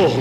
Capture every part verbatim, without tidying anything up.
morro.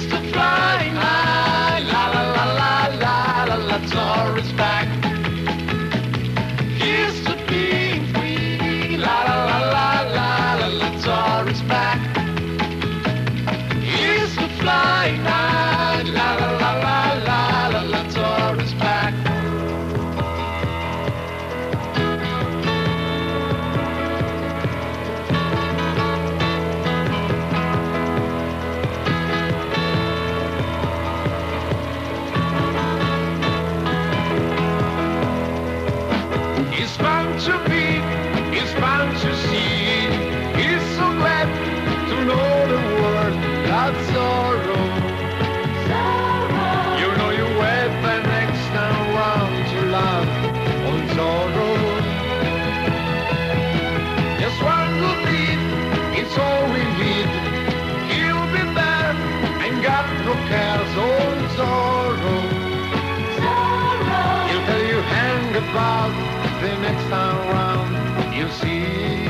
The next time round, you'll see.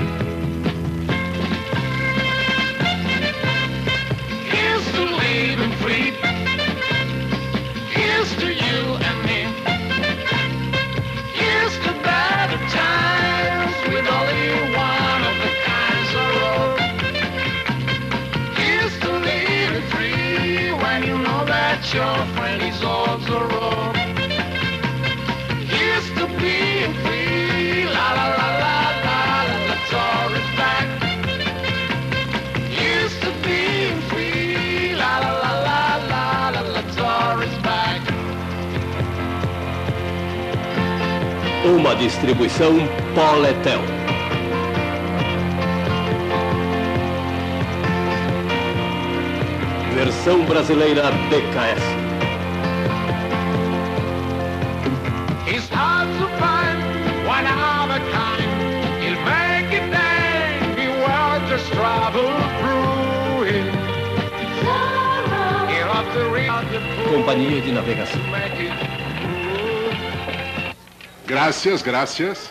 Here's to living free. Here's to you and me. Here's to better times with only one of the kinds of road. Here's to living free when you know that your friend is also wrong. Here's to being free, la la la la la, let's all respect. Here's to being free, la la la la la, let's all respect. Uma distribuição Poletel. Versão brasileira B K S. It's hard to find one of a kind. He'll make it dang, he will just travel through it. He'll have to read the book. Companhia de Navegação. Gracias, gracias.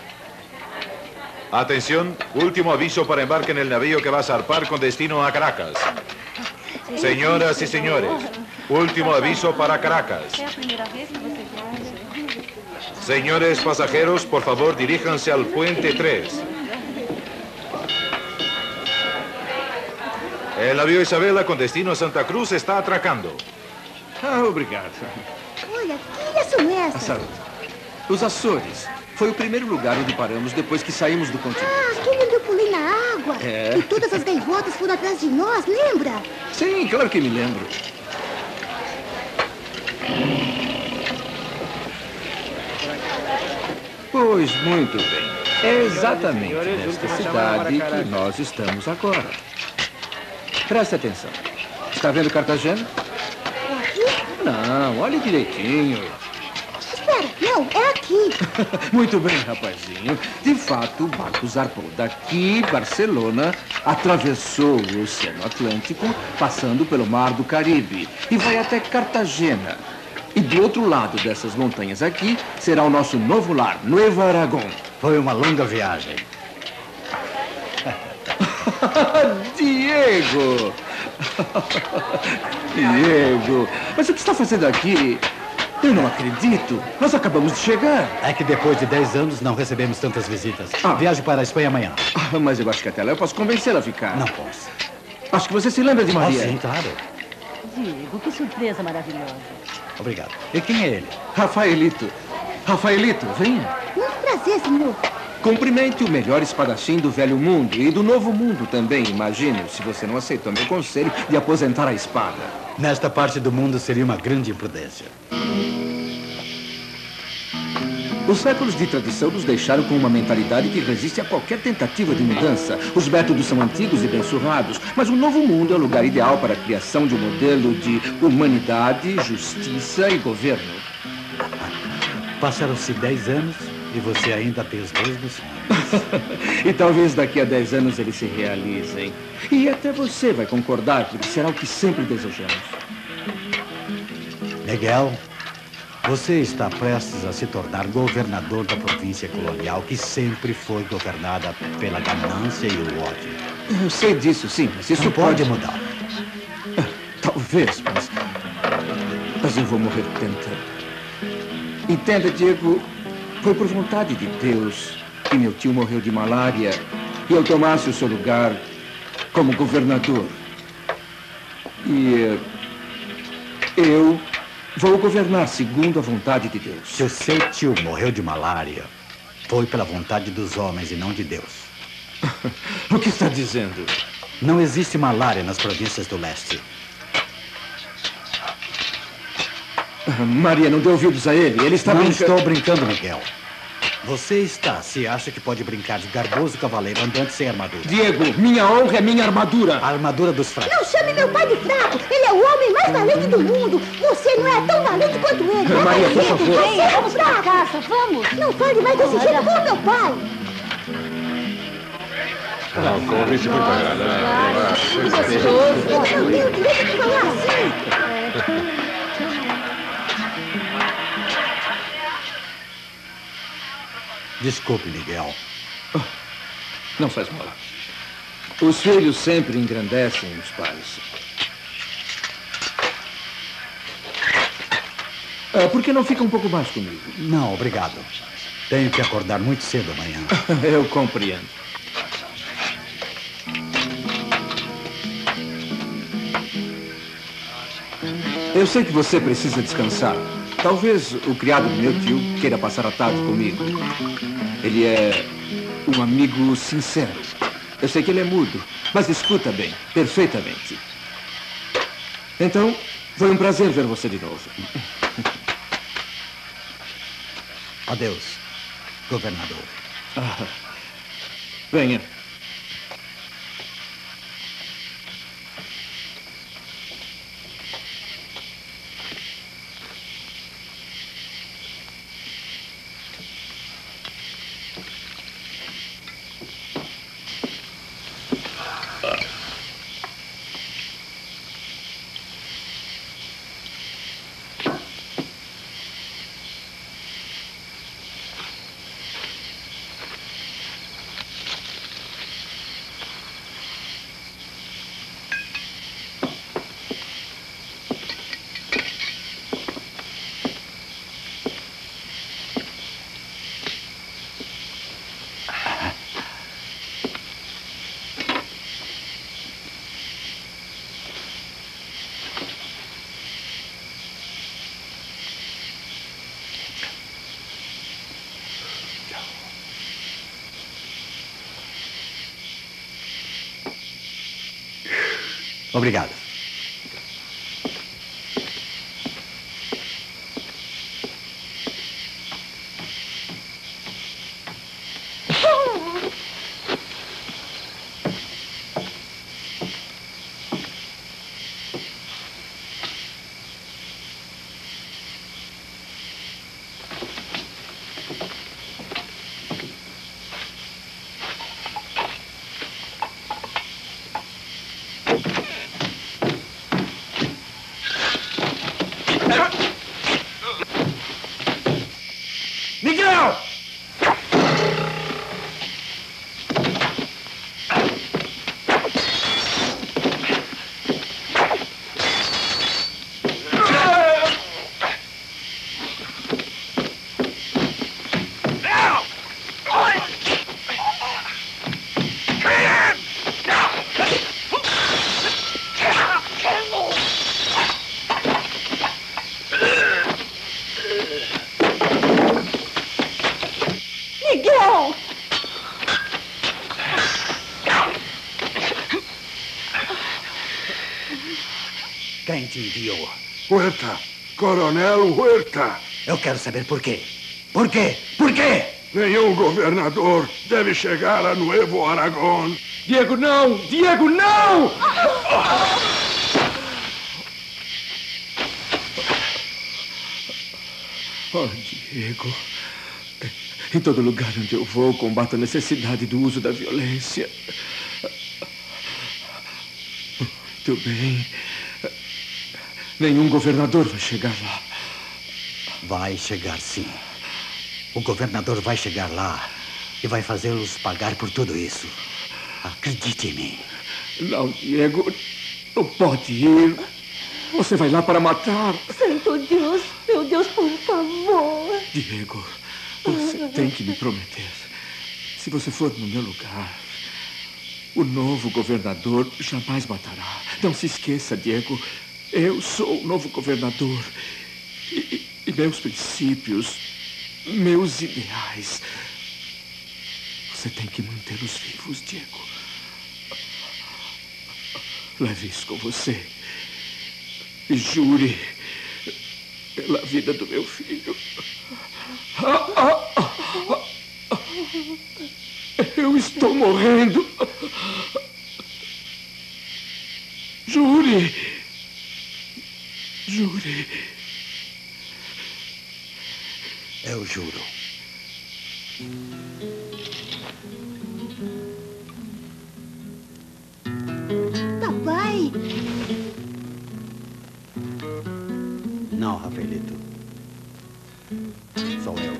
Atención, último aviso para embarque en el navío que va a zarpar con destino a Caracas. Señoras y señores, último aviso para Caracas. Señores pasajeros, por favor, diríjanse al puente tres. El navío Isabela con destino a Santa Cruz está atracando. Ah, obrigado. Olha, que ilhas são essas? A saúde. Os Açores. Foi o primeiro lugar onde paramos depois que saímos do continente. Ah, aquele onde eu pulei na água. É. E todas as gaivotas foram atrás de nós, lembra? Sim, claro que me lembro. Pois, muito bem. É exatamente nesta cidade que nós estamos agora. Preste atenção. Está vendo Cartagena? É aqui? Não, olhe direitinho. Espera, não, é aqui. Muito bem, rapazinho. De fato, o barco zarpou daqui, Barcelona, atravessou o Oceano Atlântico, passando pelo Mar do Caribe e vai até Cartagena. E do outro lado dessas montanhas aqui será o nosso novo lar, Nuevo Aragón. Foi uma longa viagem. Diego! Diego! Mas o que está fazendo aqui? Eu não acredito. Nós acabamos de chegar. É que depois de dez anos não recebemos tantas visitas. Ah. Viagem para a Espanha amanhã. Ah, mas eu acho que até lá eu posso convencê-la a ficar. Não posso. Acho que você se lembra de Maria. Oh, sim, claro. Diego, que surpresa maravilhosa. Obrigado. E quem é ele? Rafaelito. Rafaelito, venha. Muito prazer, senhor. Cumprimente o melhor espadachim do velho mundo e do novo mundo também, imagino, se você não aceitou meu conselho de aposentar a espada. Nesta parte do mundo seria uma grande imprudência. Os séculos de tradição nos deixaram com uma mentalidade que resiste a qualquer tentativa de mudança. Os métodos são antigos e bem surrados, mas o novo mundo é o lugar ideal para a criação de um modelo de humanidade, justiça e governo. Passaram-se dez anos e você ainda tem os mesmos sonhos. E talvez daqui a dez anos eles se realizem. E até você vai concordar, porque será o que sempre desejamos. Miguel, você está prestes a se tornar governador da província colonial que sempre foi governada pela ganância e o ódio. Eu sei disso, sim, mas isso Não pode... pode mudar. vez, mas... Mas eu vou morrer tentando. Entenda, Diego, foi por vontade de Deus que meu tio morreu de malária e eu tomasse o seu lugar como governador. E eu vou governar segundo a vontade de Deus. Se o seu tio morreu de malária, foi pela vontade dos homens e não de Deus. O que está dizendo? Não existe malária nas províncias do leste. Maria, não dê ouvidos a ele. Ele está Não brincando. estou brincando, Miguel. Você está, se acha que pode brincar de garboso cavaleiro andante sem armadura. Diego, minha honra é minha armadura. A armadura dos fracos. Não chame meu pai de fraco. Ele é o homem mais valente do mundo. Você não é tão valente quanto ele. Maria, por favor. Você é um Vamos pra fraco. casa, vamos. Não fale mais desse jeito com meu pai. Não, convite muito agradável. Eu não tenho o direito de falar assim. Desculpe, Miguel. Não faz mal. Os filhos sempre engrandecem os pais. Ah, por que não fica um pouco mais comigo? Não, obrigado. Tenho que acordar muito cedo amanhã. Eu compreendo. Eu sei que você precisa descansar. Talvez o criado do meu tio queira passar a tarde comigo. Ele é um amigo sincero. Eu sei que ele é mudo, mas escuta bem, perfeitamente. Então, foi um prazer ver você de novo. Adeus, governador. Ah, venha. Obrigado. Miguel! Miguel! Quem te enviou? Huerta, Coronel Huerta. Eu quero saber por quê. Por quê? Por quê? Nenhum governador deve chegar a Nuevo Aragón. Diego, não! Diego, não! Oh, Diego. Em todo lugar onde eu vou, combato a necessidade do uso da violência. Muito bem. Nenhum governador vai chegar lá. Vai chegar, sim. O governador vai chegar lá e vai fazê-los pagar por tudo isso. Acredite em mim. Não, Diego. Não pode ir. Você vai lá para matar. Santo Deus, meu Deus, por favor. Diego, você tem que me prometer. Se você for no meu lugar, o novo governador jamais matará. Não se esqueça, Diego. Eu sou o novo governador. E, e meus princípios, meus ideais, você tem que mantê-los vivos, Diego. Leve isso com você. E jure pela vida do meu filho. Eu estou morrendo. Jure. Jure. Eu juro. Papai. Não, Rafaelito. Sou eu.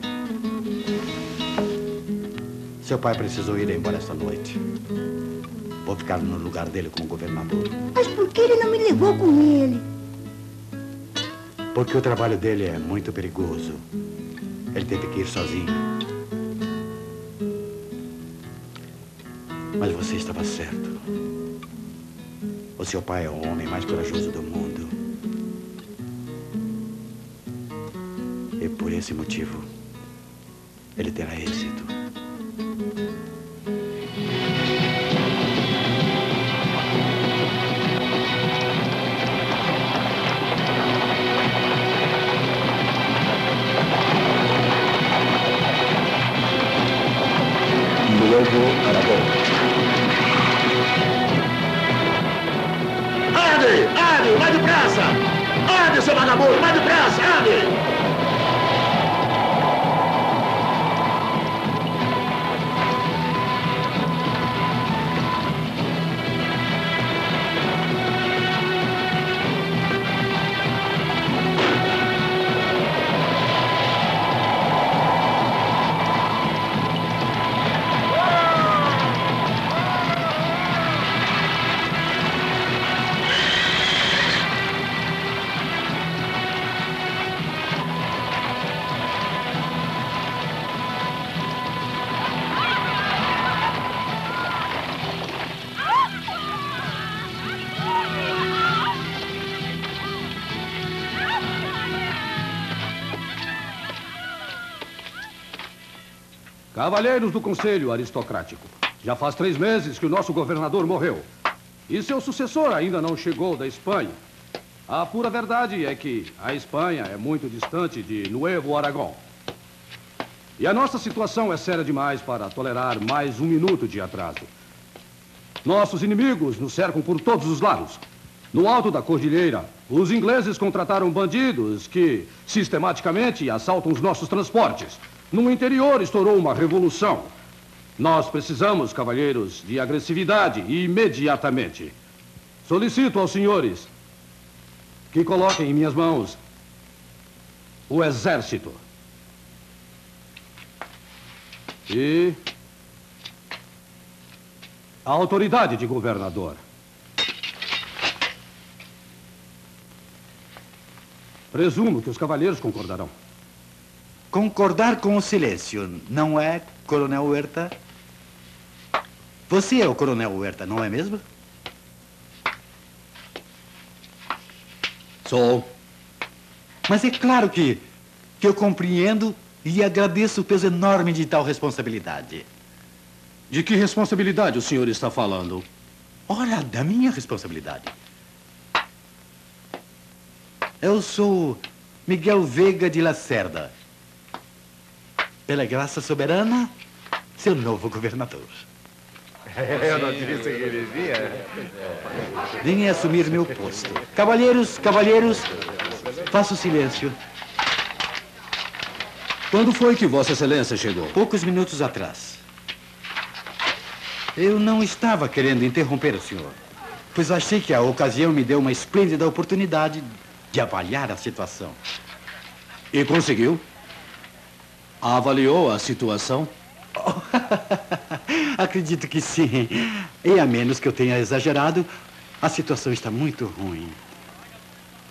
Seu pai precisou ir embora esta noite. Vou ficar no lugar dele como governador. Mas por que ele não me levou com ele? Porque o trabalho dele é muito perigoso. Ele teve que ir sozinho. Mas você estava certo. O seu pai é o homem mais corajoso do mundo. E por esse motivo, ele terá êxito. Novo Aragão. Ande! Ande! Vai depressa! Ande, seu vagabundo! Vai depressa! Ande! Cavalheiros do Conselho Aristocrático, já faz três meses que o nosso governador morreu. E seu sucessor ainda não chegou da Espanha. A pura verdade é que a Espanha é muito distante de Nuevo Aragão. E a nossa situação é séria demais para tolerar mais um minuto de atraso. Nossos inimigos nos cercam por todos os lados. No alto da cordilheira, os ingleses contrataram bandidos que sistematicamente assaltam os nossos transportes. No interior estourou uma revolução. Nós precisamos, cavalheiros, de agressividade imediatamente. Solicito aos senhores que coloquem em minhas mãos o exército. E a autoridade de governador. Presumo que os cavalheiros concordarão. Concordar com o silêncio, não é, Coronel Huerta? Você é o Coronel Huerta, não é mesmo? Sou. Mas é claro que, que eu compreendo e agradeço o peso enorme de tal responsabilidade. De que responsabilidade o senhor está falando? Ora, da minha responsabilidade. Eu sou Miguel Veiga de Lacerda. Pela graça soberana, seu novo governador. Eu não disse que ele vinha. Venha assumir meu posto. Cavalheiros, cavalheiros, faça o silêncio. Quando foi que Vossa Excelência chegou? Poucos minutos atrás. Eu não estava querendo interromper o senhor, pois achei que a ocasião me deu uma esplêndida oportunidade de avaliar a situação. E conseguiu? Avaliou a situação? Oh, acredito que sim. E a menos que eu tenha exagerado, a situação está muito ruim.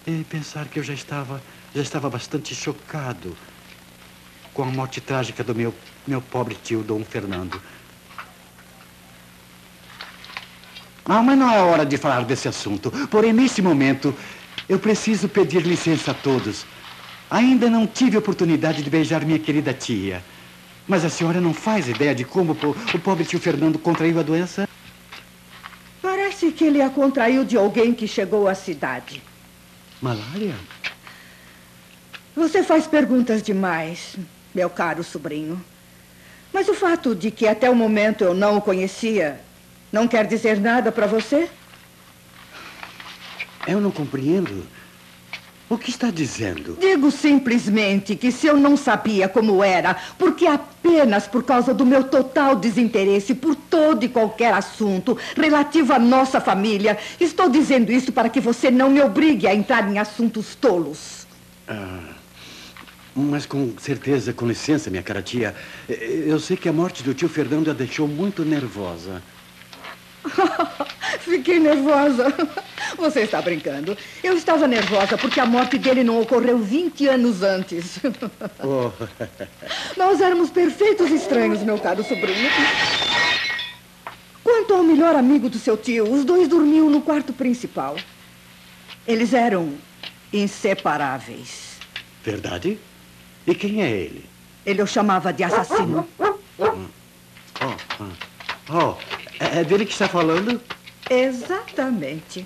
é pensar que eu já estava, já estava bastante chocado com a morte trágica do meu, meu pobre tio, Dom Fernando. Ah, mas não é hora de falar desse assunto. Porém, nesse momento, eu preciso pedir licença a todos. Ainda não tive oportunidade de beijar minha querida tia. Mas a senhora não faz ideia de como o pobre tio Fernando contraiu a doença? Parece que ele a contraiu de alguém que chegou à cidade. Malária? Você faz perguntas demais, meu caro sobrinho. Mas o fato de que até o momento eu não o conhecia não quer dizer nada para você? Eu não compreendo. O que está dizendo? Digo simplesmente que se eu não sabia como era, porque apenas por causa do meu total desinteresse por todo e qualquer assunto relativo à nossa família, estou dizendo isso para que você não me obrigue a entrar em assuntos tolos. Ah, mas com certeza, com licença, minha cara tia, eu sei que a morte do tio Fernando a deixou muito nervosa. Fiquei nervosa. Você está brincando. Eu estava nervosa porque a morte dele não ocorreu vinte anos antes. Oh. Nós éramos perfeitos estranhos, meu caro sobrinho. Quanto ao melhor amigo do seu tio, os dois dormiam no quarto principal. Eles eram inseparáveis. Verdade? E quem é ele? Ele o chamava de assassino. Hum. Oh, oh. oh, é dele que está falando? Exatamente.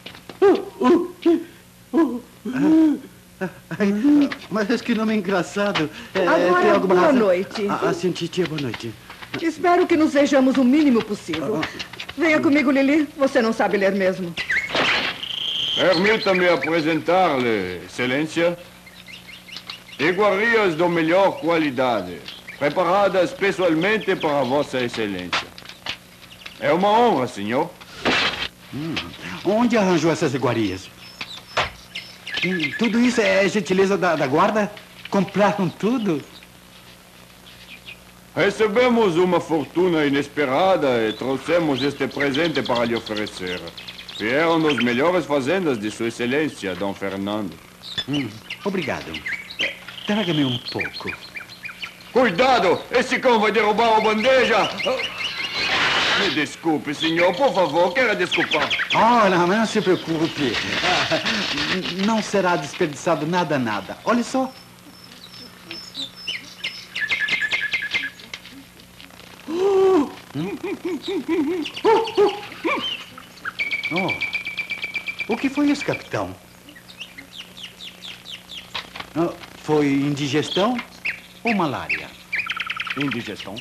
Ai, mas que nome engraçado. É, Agora, tem alguma boa razão? noite. Ah, sim, titia, boa noite. Espero que nos vejamos o mínimo possível. Venha comigo, Lili. Você não sabe ler mesmo. Permita-me apresentar-lhe, Excelência, iguarias da melhor qualidade, preparadas especialmente para Vossa Excelência. É uma honra, senhor. Hum, onde arranjou essas iguarias? Hum, tudo isso é gentileza da, da guarda? Compraram tudo? Recebemos uma fortuna inesperada e trouxemos este presente para lhe oferecer. Vieram nos melhores fazendas de Sua Excelência, Dom Fernando. Hum, obrigado. Traga-me um pouco. Cuidado! Esse cão vai derrubar a bandeja! Me desculpe, senhor. Por favor, queira desculpar. Oh, não, mas não se preocupe. Ah, não será desperdiçado nada, nada. Olha só. Oh, o que foi isso, capitão? Oh, foi indigestão ou malária? Indigestão?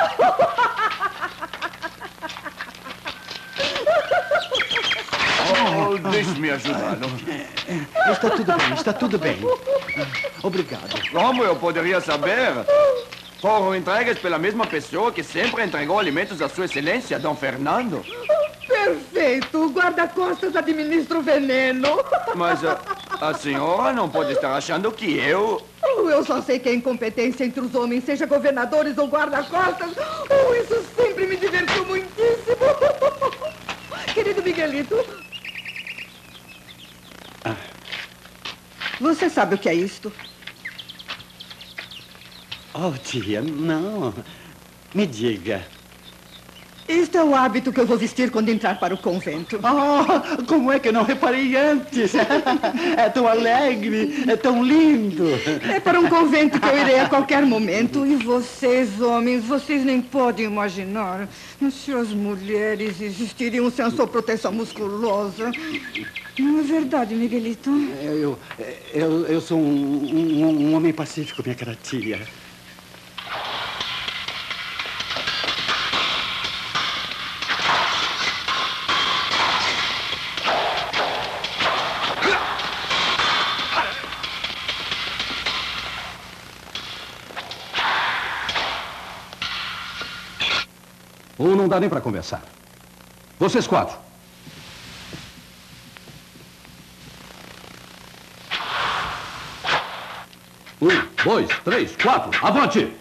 Oh, deixe-me ajudá-lo. Está tudo bem, está tudo bem. Obrigado. Como eu poderia saber? Foram entregues pela mesma pessoa que sempre entregou alimentos à Sua Excelência, Dom Fernando. Perfeito! O guarda-costas administra o veneno. Mas a, a senhora não pode estar achando que eu... Oh, eu só sei que a incompetência entre os homens, seja governadores ou guarda-costas, oh, isso sempre me divertiu muitíssimo. Querido Miguelito. Ah. Você sabe o que é isto? Oh, tia, não. Me diga. Isto é o hábito que eu vou vestir quando entrar para o convento. Oh, como é que eu não reparei antes? É tão alegre, é tão lindo. É para um convento que eu irei a qualquer momento. E vocês, homens, vocês nem podem imaginar se as mulheres existiriam sem a sua proteção musculosa. Não é verdade, Miguelito? Eu, eu, eu sou um, um, um homem pacífico, minha cara tia. Um não dá nem para conversar. Vocês quatro. Um, dois, três, quatro. Avante!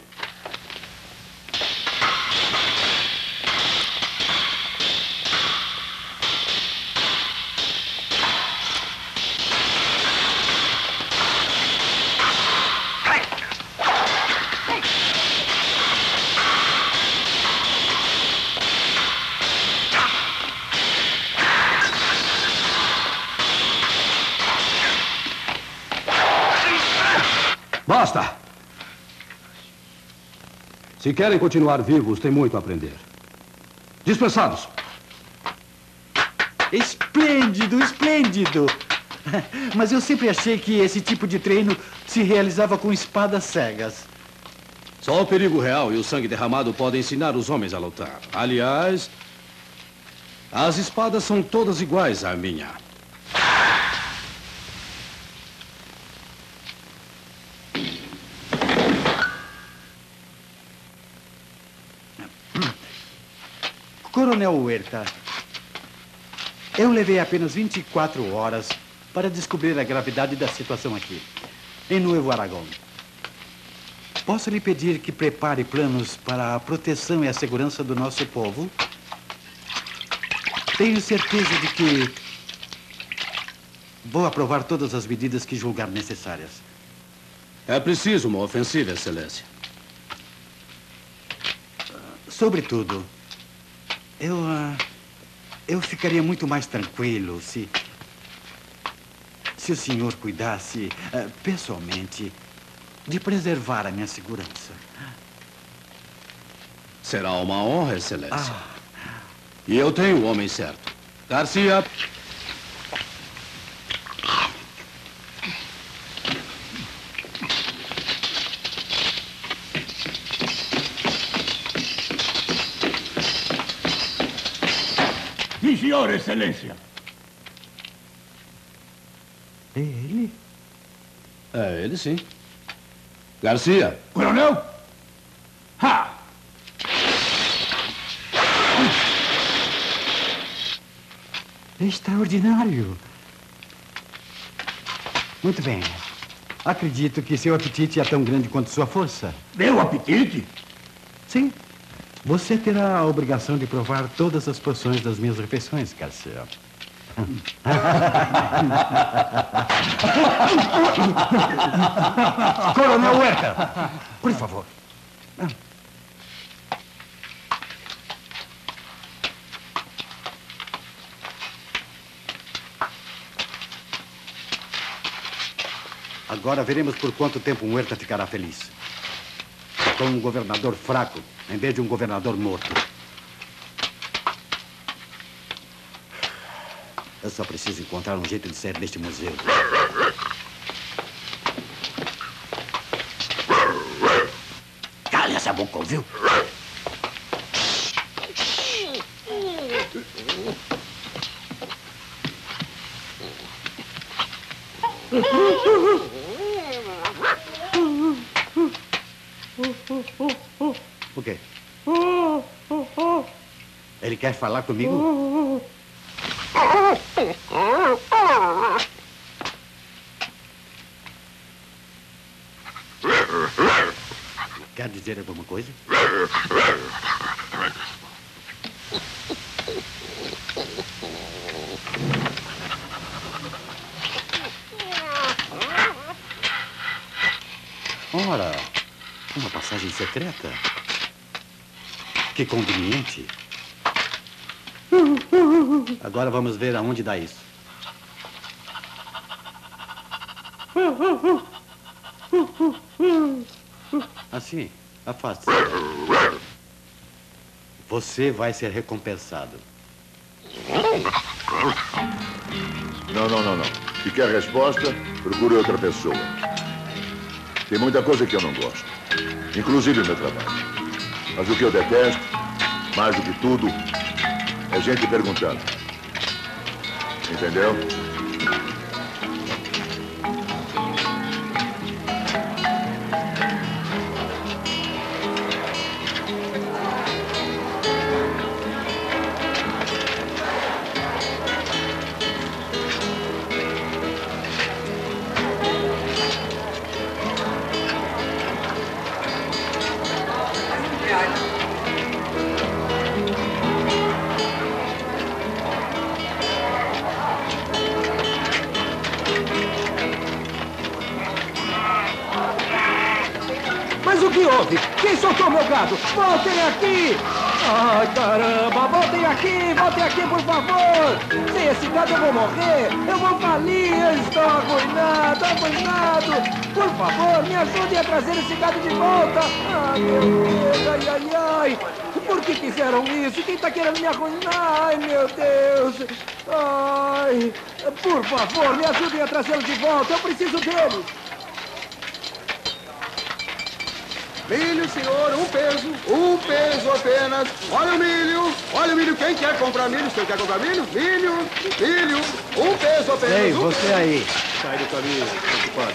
Basta! Se querem continuar vivos, tem muito a aprender. Dispensados! Esplêndido, esplêndido! Mas eu sempre achei que esse tipo de treino se realizava com espadas cegas. Só o perigo real e o sangue derramado podem ensinar os homens a lutar. Aliás, as espadas são todas iguais à minha. Coronel Huerta, eu levei apenas vinte e quatro horas para descobrir a gravidade da situação aqui, em Nuevo Aragão. Posso lhe pedir que prepare planos para a proteção e a segurança do nosso povo? Tenho certeza de que vou aprovar todas as medidas que julgar necessárias. É preciso uma ofensiva, Excelência. Sobretudo, eu, uh, eu ficaria muito mais tranquilo se, se o senhor cuidasse, uh, pessoalmente, de preservar a minha segurança. Será uma honra, Excelência. Ah. E eu tenho o homem certo. Garcia. Sim, senhor, Excelência. É ele? É ele, sim. Garcia. Coronel? Ha! É extraordinário. Muito bem. Acredito que seu apetite é tão grande quanto sua força. Meu apetite? Sim. Você terá a obrigação de provar todas as porções das minhas refeições, Garcia. Coronel Huerta, por favor. Agora veremos por quanto tempo um Huerta ficará feliz. Com um governador fraco, em vez de um governador morto. Eu só preciso encontrar um jeito de sair deste museu. Cale essa boca, ouviu? O quê? Ele quer falar comigo? Quer dizer alguma coisa? Ora, uma passagem secreta. Que conveniente. Agora vamos ver aonde dá isso. Assim, afaste-se. Você vai ser recompensado. Não, não, não, não. Se quer resposta, procure outra pessoa. Tem muita coisa que eu não gosto. Inclusive o meu trabalho. Mas o que eu detesto, mais do que tudo, é gente perguntando. Entendeu? advogado! Voltem aqui! Ai, caramba! Voltem aqui! Voltem aqui, por favor! Sem esse gado eu vou morrer! Eu vou falir! Eu estou arruinado! Arruinado! Por favor, me ajudem a trazer esse gado de volta! Ai, meu Deus! Ai, ai, ai! Por que fizeram isso? Quem está querendo me arruinar? Ai, meu Deus! Ai! Por favor, me ajudem a trazê-lo de volta! Eu preciso dele! Milho, senhor, um peso, um peso apenas. Olha o milho, olha o milho. Quem quer comprar milho? O senhor quer comprar milho? Milho, milho, um peso apenas. Ei, um você peso. aí. Sai do caminho, ocupado.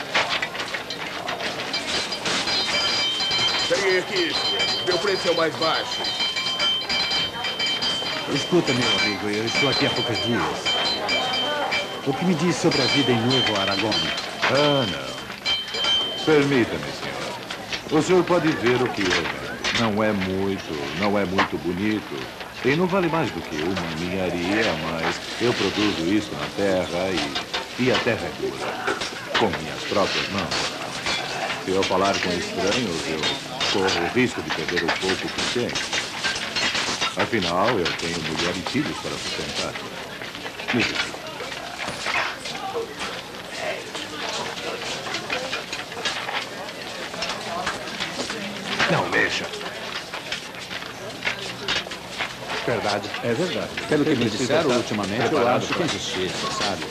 Peguei aqui, senhor. Meu preço é o mais baixo. Escuta, meu amigo, eu estou aqui há poucos dias. O que me diz sobre a vida em Novo Aragão? Ah, não. Permita-me, senhor. O senhor pode ver o que é. Não é muito, não é muito bonito. E não vale mais do que uma ninharia, mas eu produzo isso na terra e, e a terra é dura. Com minhas próprias mãos. Se eu falar com estranhos, eu corro o risco de perder o pouco que tenho. Afinal, eu tenho mulher e filhos para sustentar. Me diga. Não mexa. Verdade. É verdade. Pelo que me Precisa disseram estar ultimamente, eu preparado acho que para- é justiça, sabe?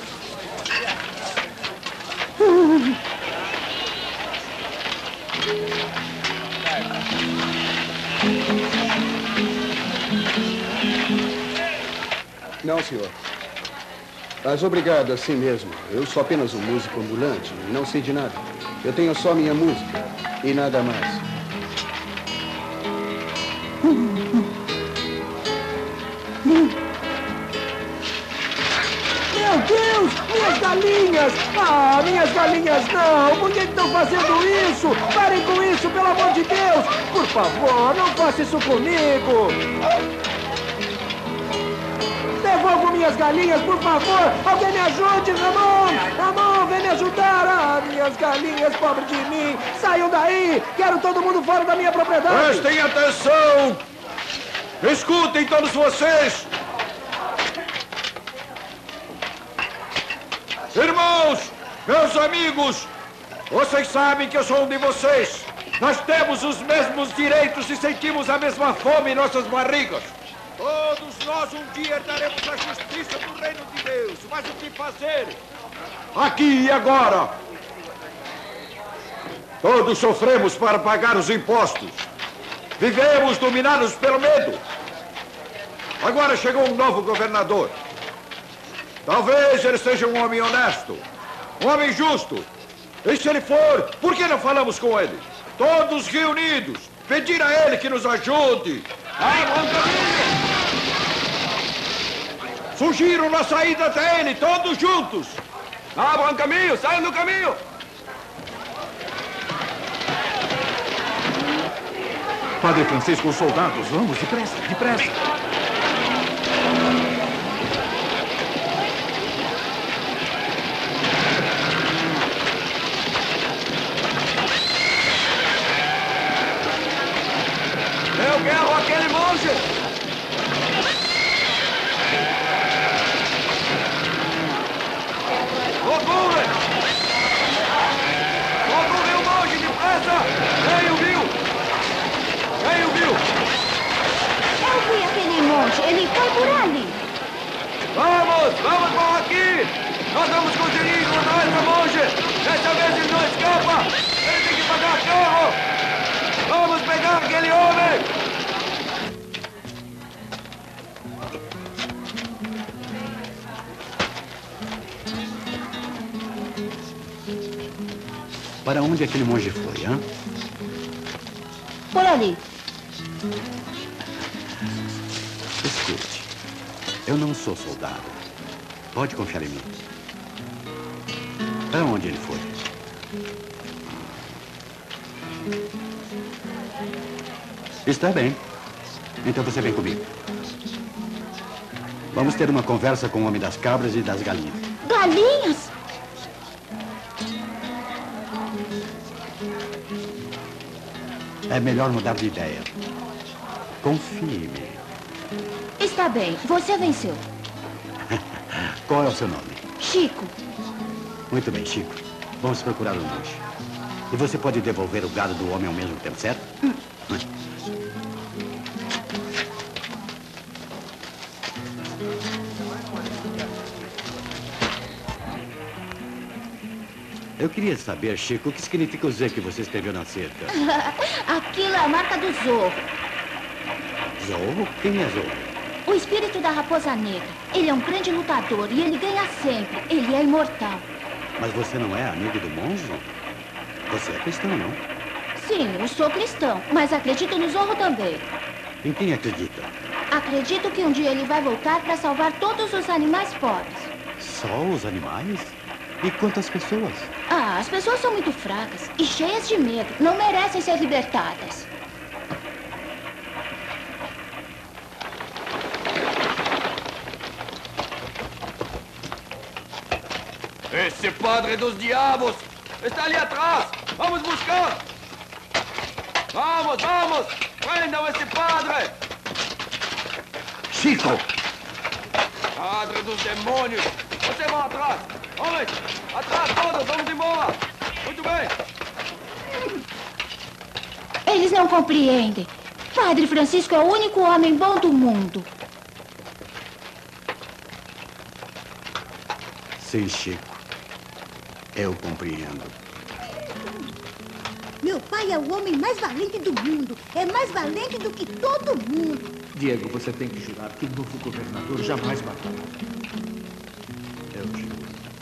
Não, senhor. Mas obrigado, assim mesmo. Eu sou apenas um músico ambulante e não sei de nada. Eu tenho só minha música e nada mais. Meu Deus! Minhas galinhas! Ah, minhas galinhas não! Por que estão fazendo isso? Parem com isso, pelo amor de Deus! Por favor, não faça isso comigo! Devolvam minhas galinhas, por favor! Alguém me ajude, Ramon! Ramon, vem me ajudar! Ah, minhas galinhas, pobre de mim! Saiam daí! Quero todo mundo fora da minha propriedade! Prestem atenção! Escutem todos vocês! Irmãos, meus amigos, vocês sabem que eu sou um de vocês. Nós temos os mesmos direitos e sentimos a mesma fome em nossas barrigas. Todos nós um dia herdaremos a justiça do reino de Deus. Mas o que fazer? Aqui e agora. Todos sofremos para pagar os impostos. Vivemos dominados pelo medo. Agora chegou um novo governador. Talvez ele seja um homem honesto, um homem justo. E se ele for, por que não falamos com ele? Todos reunidos, pedir a ele que nos ajude. Ah, bom caminho! Surgiram na saída até ele, todos juntos. Ah, bom caminho, saiam do caminho! Padre Francisco, os soldados, vamos, depressa, depressa. Eu quero aquele monge! Procurem! Procurem o monge, depressa! Quem o viu? Quem o viu? Eu vi aquele monte, ele foi por ali. Vamos, vamos por aqui! Nós vamos conseguir encontrar esse monge! Dessa vez ele não escapa! Ele tem que pagar carro! Vamos pegar aquele homem! Para onde aquele monge foi, hã? Por ali. Escute, eu não sou soldado. Pode confiar em mim. Para onde ele foi? Está bem. Então você vem comigo. Vamos ter uma conversa com o homem das cabras e das galinhas. Galinhas? É melhor mudar de ideia. Confie em mim. Está bem, você venceu. Qual é o seu nome? Chico. Muito bem, Chico. Vamos procurar um lanche. E você pode devolver o gado do homem ao mesmo tempo, certo? Hum. Eu queria saber, Chico, o que significa o Z que você escreveu na cerca? Aquilo é a marca do Zorro. Zorro? Quem é Zorro? O espírito da raposa negra. Ele é um grande lutador e ele ganha sempre. Ele é imortal. Mas você não é amigo do monge? Você é cristão, não? Sim, eu sou cristão, mas acredito no Zorro também. Em quem acredita? Acredito que um dia ele vai voltar para salvar todos os animais pobres. Só os animais? E quantas pessoas? Ah, as pessoas são muito fracas e cheias de medo. Não merecem ser libertadas. Esse padre dos diabos está ali atrás. Vamos buscar. Vamos, vamos. Prendam esse padre. Chico! Padre dos demônios. Você vai atrás. Homens, atrás todos. Vamos embora. Muito bem. Eles não compreendem. Padre Francisco é o único homem bom do mundo. Sim, Chico. Eu compreendo. Meu pai é o homem mais valente do mundo. É mais valente do que todo mundo. Diego, você tem que jurar que o novo governador jamais matará. Eu juro.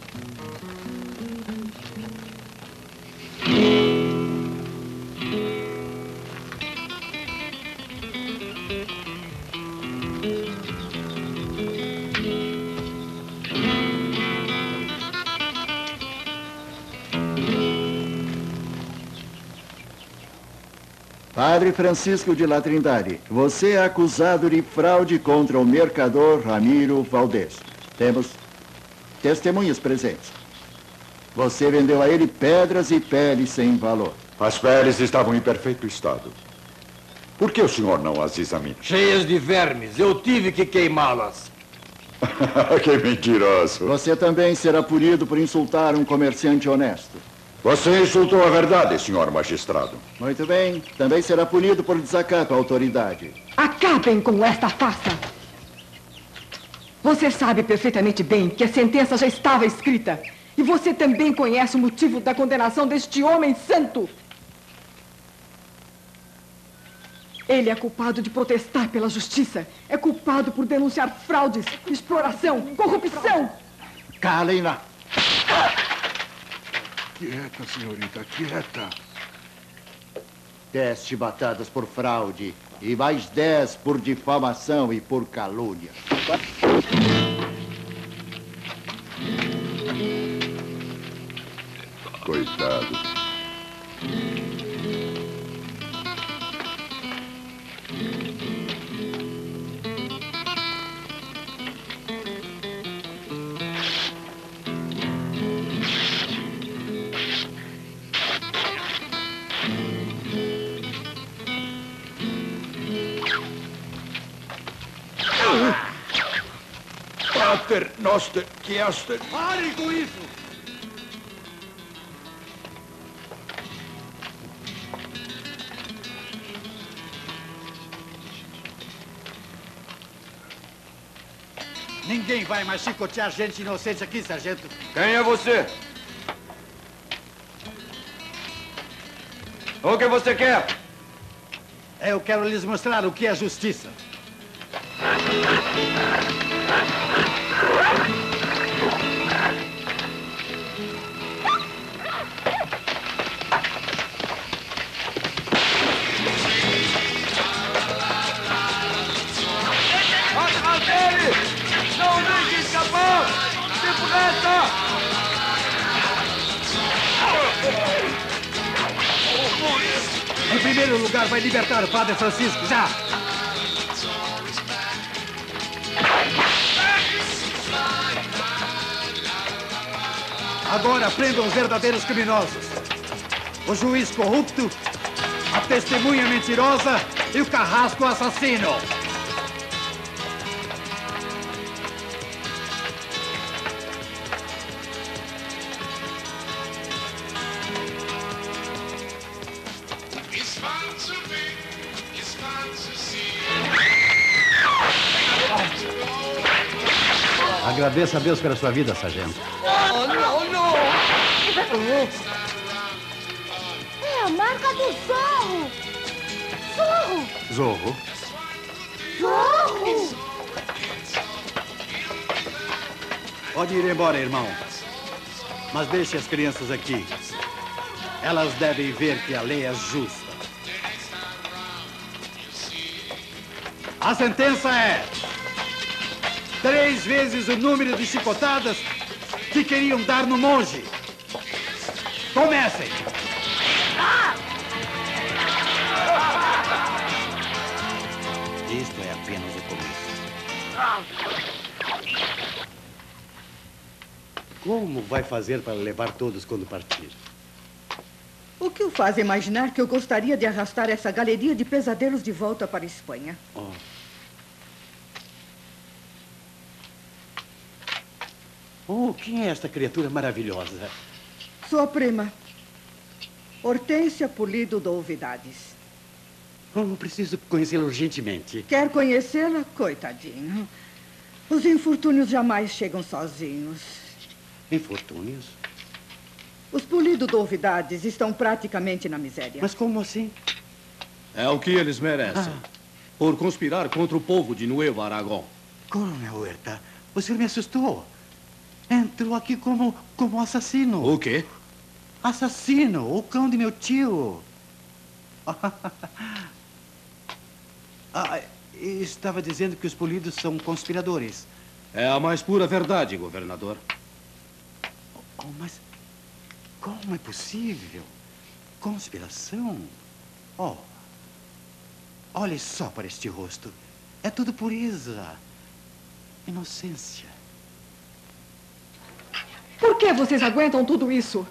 Padre Francisco de La Trindade, você é acusado de fraude contra o mercador Ramiro Valdez. Temos testemunhas presentes. Você vendeu a ele pedras e peles sem valor. As peles estavam em perfeito estado. Por que o senhor não as examina? Cheias de vermes. Eu tive que queimá-las. Que mentiroso. Você também será punido por insultar um comerciante honesto. Você insultou a verdade, senhor magistrado. Muito bem. Também será punido por desacato à autoridade. Acabem com esta farsa. Você sabe perfeitamente bem que a sentença já estava escrita. E você também conhece o motivo da condenação deste homem santo. Ele é culpado de protestar pela justiça. É culpado por denunciar fraudes, exploração, corrupção. Calem-na. Quieta, senhorita, quieta. Dez chibatadas por fraude e mais dez por difamação e por calúnia. Coitado. Pater noster, que est... Pare com isso! Ninguém vai mais chicotear gente inocente aqui, sargento. Quem é você? O que você quer? Eu quero lhes mostrar o que é justiça. Atrás dele! Não deixe escapar! Depressa! Em primeiro lugar, vai libertar o Padre Francisco, já! Agora prendam os verdadeiros criminosos. O juiz corrupto, a testemunha mentirosa e o carrasco assassino. Agradeça a Deus pela sua vida, sargento. Oh, não, não! É a marca do Zorro! Zorro! Zorro. Zorro! Pode ir embora, irmão. Mas deixe as crianças aqui. Elas devem ver que a lei é justa. A sentença é... três vezes o número de chicotadas que queriam dar no monge. Comecem! Isto é apenas o começo. Como vai fazer para levar todos quando partir? O que o faz imaginar que eu gostaria de arrastar essa galeria de pesadelos de volta para a Espanha? Oh. Oh, quem é esta criatura maravilhosa? Sua prima, Hortência Pulido Douvidades. Oh, preciso conhecê-la urgentemente. Quer conhecê-la? Coitadinho. Os infortúnios jamais chegam sozinhos. Infortúnios? Os Pulido Douvidades estão praticamente na miséria. Mas como assim? É o que eles merecem. Ah. Por conspirar contra o povo de Nuevo Aragão. Coronel Huerta, o senhor me assustou. Entrou aqui como, como assassino. O quê? Assassino, o cão de meu tio. Ah, estava dizendo que os Pulidos são conspiradores. É a mais pura verdade, governador. Oh, mas como é possível? Conspiração? Oh, olhe só para este rosto. É tudo pureza, inocência. Por que vocês aguentam tudo isso?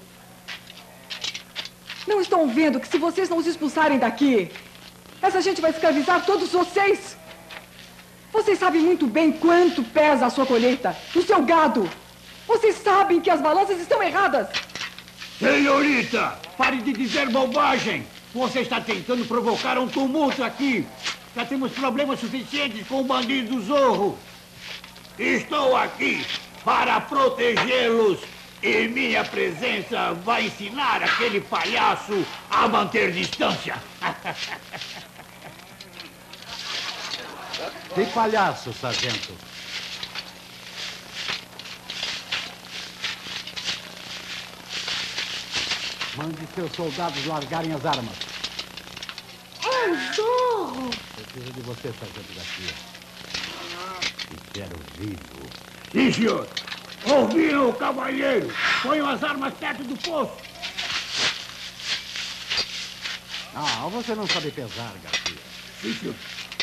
Não estão vendo que se vocês não os expulsarem daqui, essa gente vai escravizar todos vocês? Vocês sabem muito bem quanto pesa a sua colheita, o seu gado. Vocês sabem que as balanças estão erradas. Senhorita, pare de dizer bobagem. Você está tentando provocar um tumulto aqui. Já temos problemas suficientes com o bandido Zorro. Estou aqui para protegê-los. E minha presença vai ensinar aquele palhaço a manter distância. Que palhaço, sargento? Mande seus soldados largarem as armas. É o Zorro! Preciso de você, sargento Garcia. E quero vivo. Sim, senhor. Ouviram o cavalheiro? Ponham as armas perto do poço. Ah, você não sabe pesar, Garcia. Sim, senhor.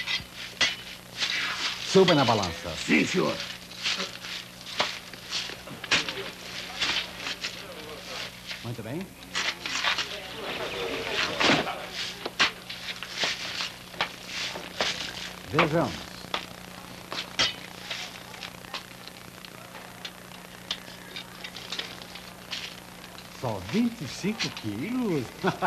Suba na balança. Sim, senhor. Muito bem. Vejamos. Só vinte e cinco quilos?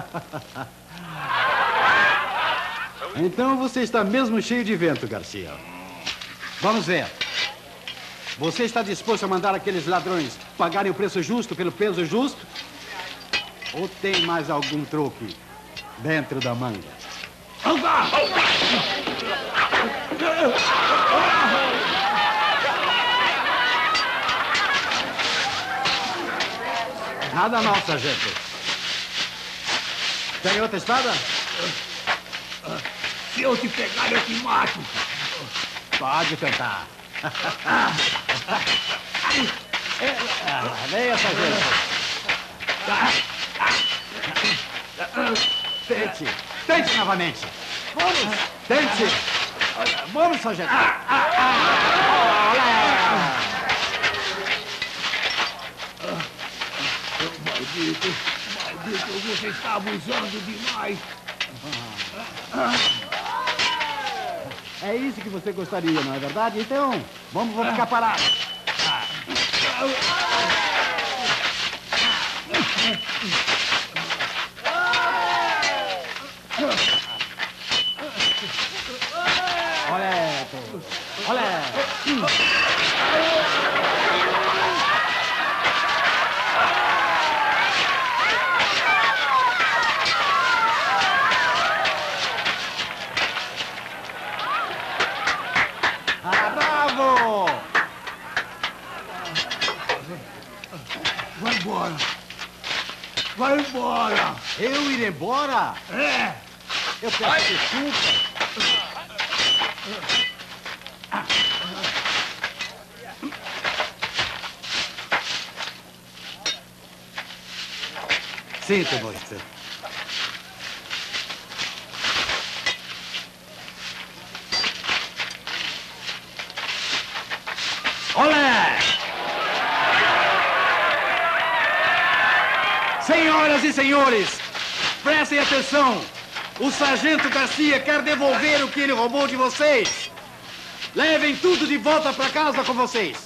Então você está mesmo cheio de vento, Garcia. Vamos ver. Você está disposto a mandar aqueles ladrões pagarem o preço justo pelo peso justo? Ou tem mais algum truque dentro da manga? Nada não, sargento. Tem outra espada? Se eu te pegar, eu te mato. Pode tentar. Venha, sargento. Tente. Tente novamente. Vamos. Tente. Vamos, sargento. Maldito, maldito, você está abusando demais. É isso que você gostaria, não é verdade? Então, vamos, vamos ficar parados. Olé, olé. Ah, bravo! Vai embora. Vai embora. Eu ir embora? É. Eu peço desculpa. Sinta, moça. Olé! Senhoras e senhores, prestem atenção. O sargento Garcia quer devolver o que ele roubou de vocês. Levem tudo de volta para casa com vocês.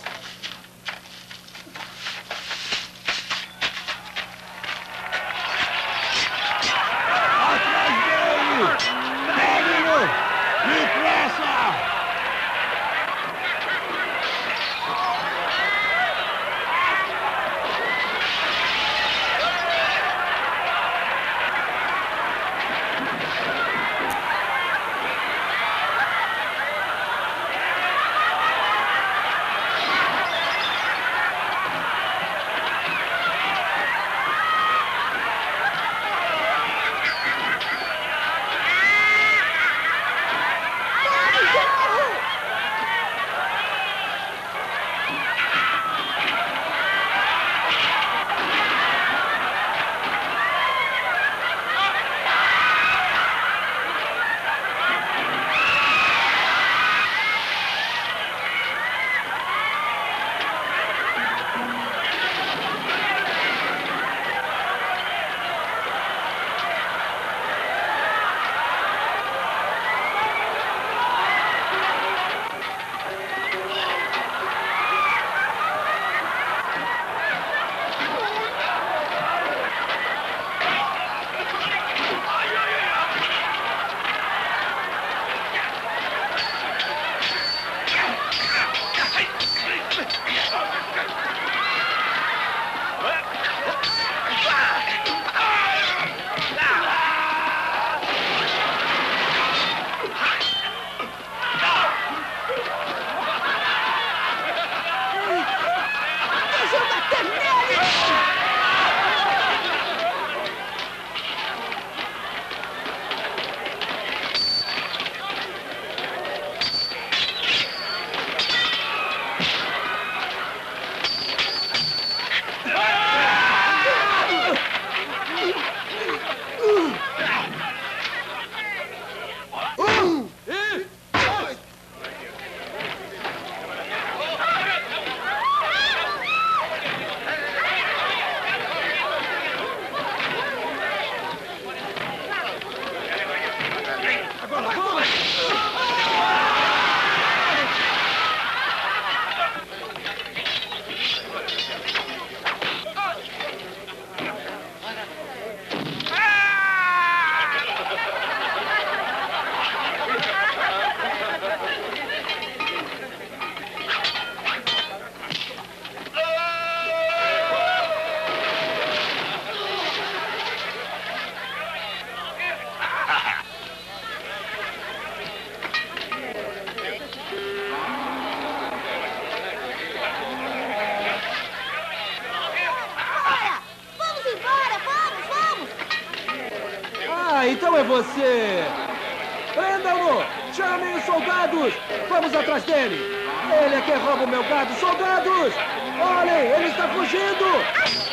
Então é você! Prendam-no! Chamem os soldados! Vamos atrás dele! Ele é quem rouba o meu gado! Soldados! Olhem! Ele está fugindo!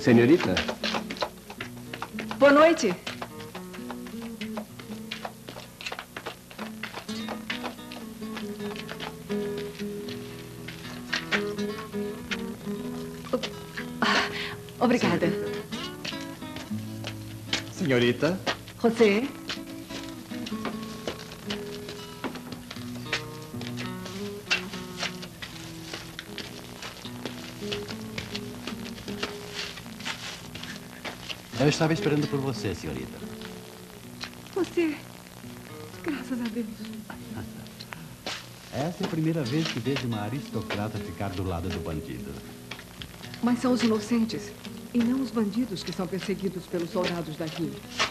Senhorita? Boa noite. Ah, obrigada. Senhorita? José? Eu estava esperando por você, senhorita. Você? Graças a Deus. Essa é a primeira vez que vejo uma aristocrata ficar do lado do bandido. Mas são os inocentes, e não os bandidos que são perseguidos pelos soldados daqui.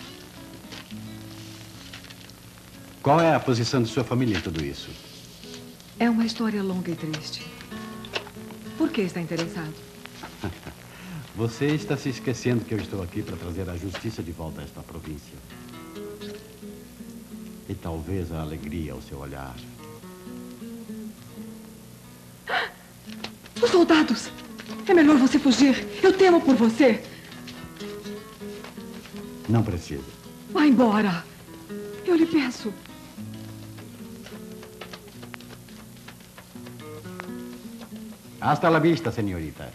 Qual é a posição de sua família em tudo isso? É uma história longa e triste. Por que está interessado? Você está se esquecendo que eu estou aqui para trazer a justiça de volta a esta província. E talvez a alegria ao seu olhar. Os soldados! É melhor você fugir. Eu temo por você. Não precisa. Vá embora. Eu lhe peço. Hasta la vista, senhorita.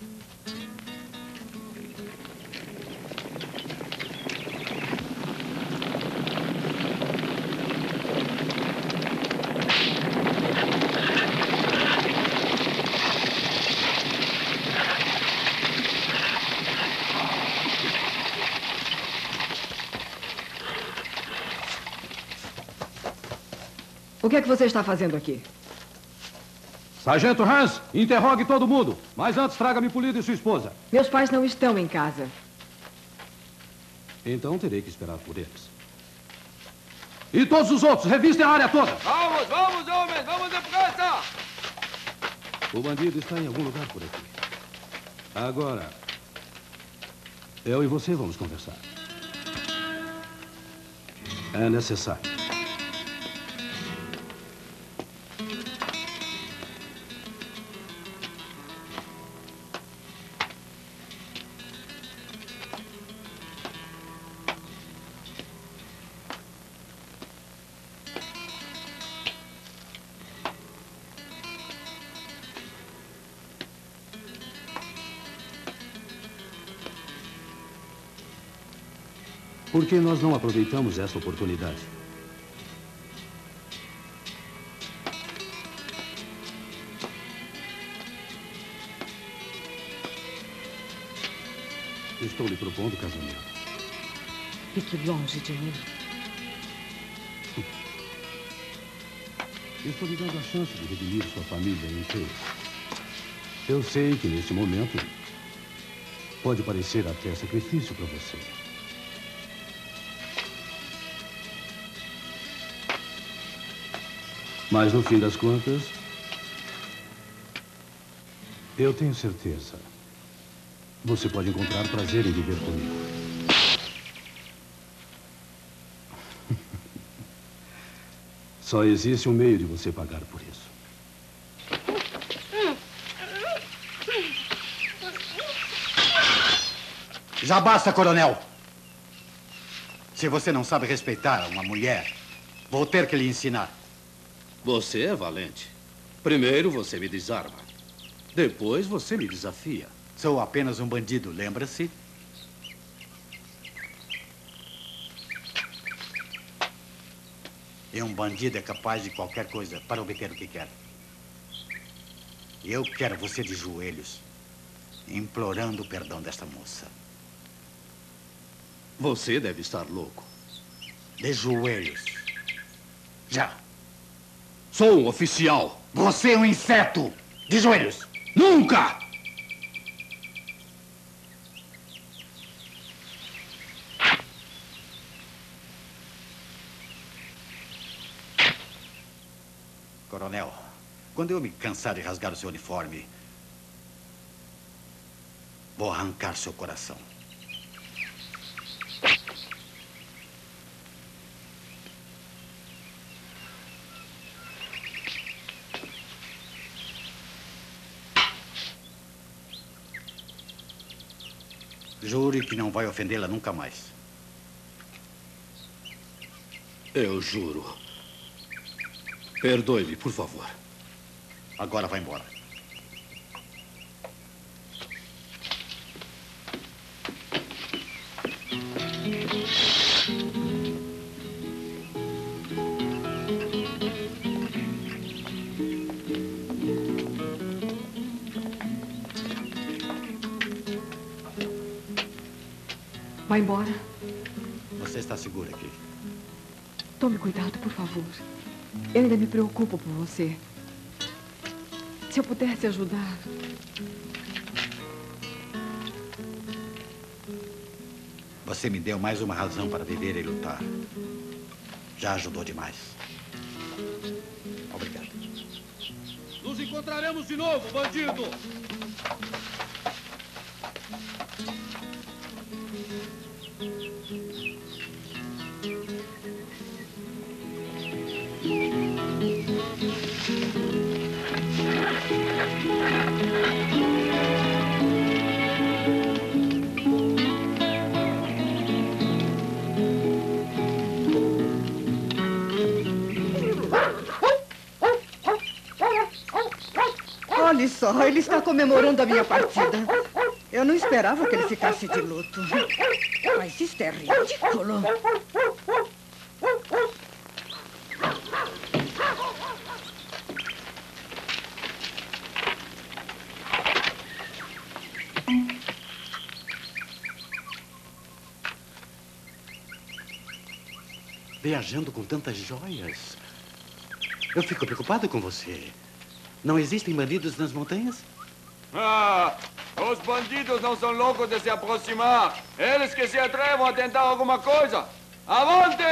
O que é que você está fazendo aqui? Sargento Hans, interrogue todo mundo. Mas antes, traga-me Polido e sua esposa. Meus pais não estão em casa. Então terei que esperar por eles. E todos os outros, revistem a área toda. Vamos, vamos, homens, vamos depressa! O bandido está em algum lugar por aqui. Agora, eu e você vamos conversar. É necessário. Por que nós não aproveitamos essa oportunidade? Estou lhe propondo casamento. Fique longe de mim. Estou lhe dando a chance de redimir sua família inteira. Eu sei que nesse momento pode parecer até sacrifício para você. Mas, no fim das contas, eu tenho certeza. Você pode encontrar prazer em viver comigo. Só existe um meio de você pagar por isso. Já basta, coronel. Se você não sabe respeitar uma mulher, vou ter que lhe ensinar. Você é valente. Primeiro você me desarma. Depois você me desafia. Sou apenas um bandido, lembra-se? E um bandido é capaz de qualquer coisa para obter o que quer. E eu quero você de joelhos, implorando o perdão desta moça. Você deve estar louco. De joelhos. Já. Sou um oficial. Você é um inseto. De joelhos. Nunca! Coronel, quando eu me cansar de rasgar o seu uniforme, vou arrancar seu coração. Jure que não vai ofendê-la nunca mais. Eu juro. Perdoe-me, por favor. Agora vai embora. Vai embora. Você está segura aqui? Tome cuidado, por favor. Eu ainda me preocupo por você. Se eu pudesse ajudar... Você me deu mais uma razão para viver e lutar. Já ajudou demais. Obrigado. Nos encontraremos de novo, bandido! Olha só, ele está comemorando a minha partida. Eu não esperava que ele ficasse de luto. Mas isto é ridículo. Viajando com tantas joias. Eu fico preocupado com você. Não existem bandidos nas montanhas? Ah, os bandidos não são loucos de se aproximar. Eles que se atrevam a tentar alguma coisa. Avante!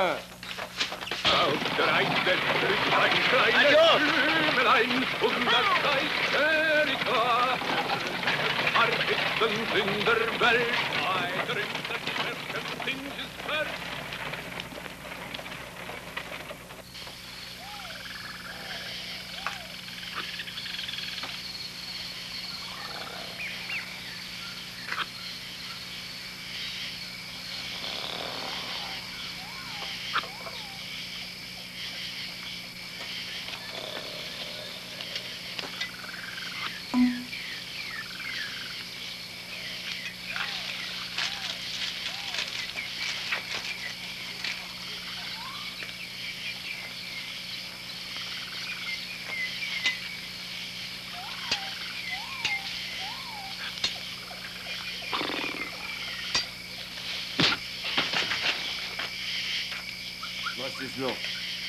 Was ist los?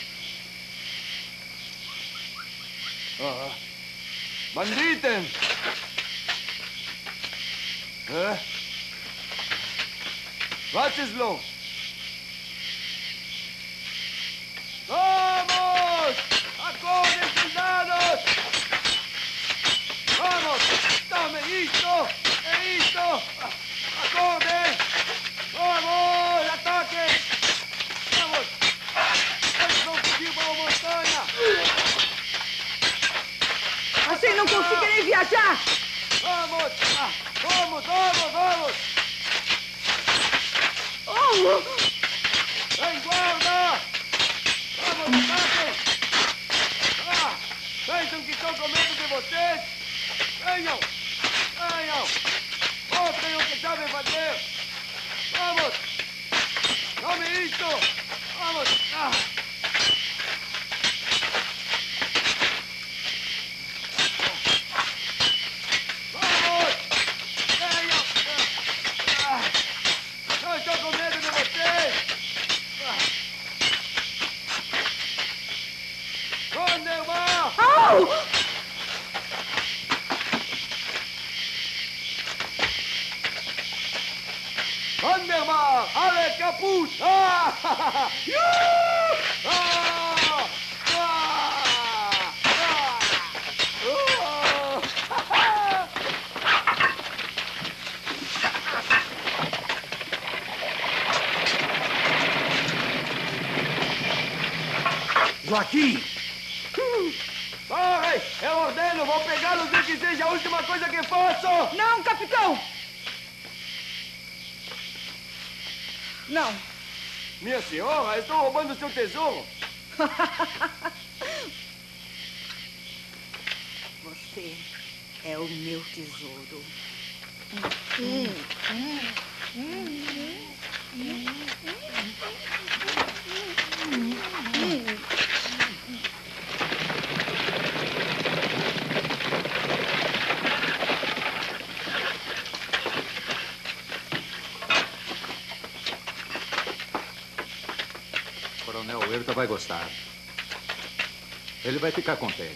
Ah, Banditen! Hä? Was ist los? Vamos! Acordem, soldados! Vamos! Dame isto! É isto! Acordem! Vamos! Ataquem! Vamos! Eles vão fugir para a montanha! Assim não conseguirei viajar! Vamos! Ah, vamos, vamos, vamos! Oh! Em guarda! Vamos, ataquem! Ah, pensam que estão com medo de vocês? Venham! Venham! Mostrem o que sabem fazer! Vamos! Tome isto! Vamos! Ah. Vamos! Venham! Ah. Não estou com medo de vocês! Ah. Onde vai? Oh! Vandermark, alle kaputt! Ah! Juhu! Ah! Ah! Ah! Joaquim! Parem! Eu ordeno, vou pegá-los e que seja a última coisa que faço! Não, capitão! Não. Minha senhora, estou roubando seu tesouro. Você é o meu tesouro. Hum, hum, hum, hum, Coronel Huerta vai gostar. Ele vai ficar contente.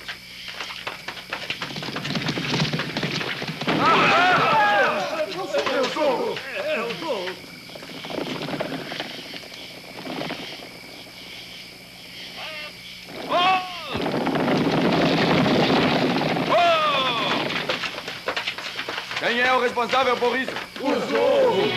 É o Zorro! É o Zorro! Quem é o responsável por isso? O Zorro!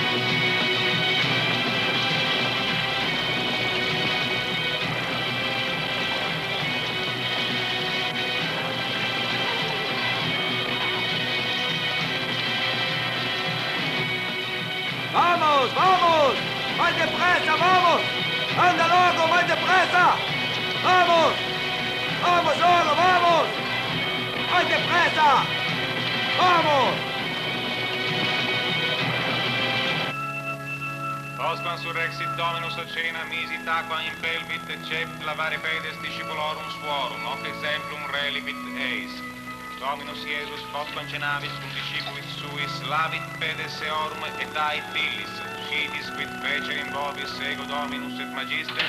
Vamos, vamos! Mais depressa, vamos! Anda logo, mais depressa! Vamos! Vamos, Zorro, vamos! Mais depressa! Vamos! Postquam surrexit Dominus ocena misit aqua impelvit cept lavare pedes discipulorum suorum, hoc exemplum relivit eis. Dominus Iesus postquam cenavis cum discipulis suis lavit pedes eorum et ait illis, scitis quid fece in vobis ego Dominus et Magister.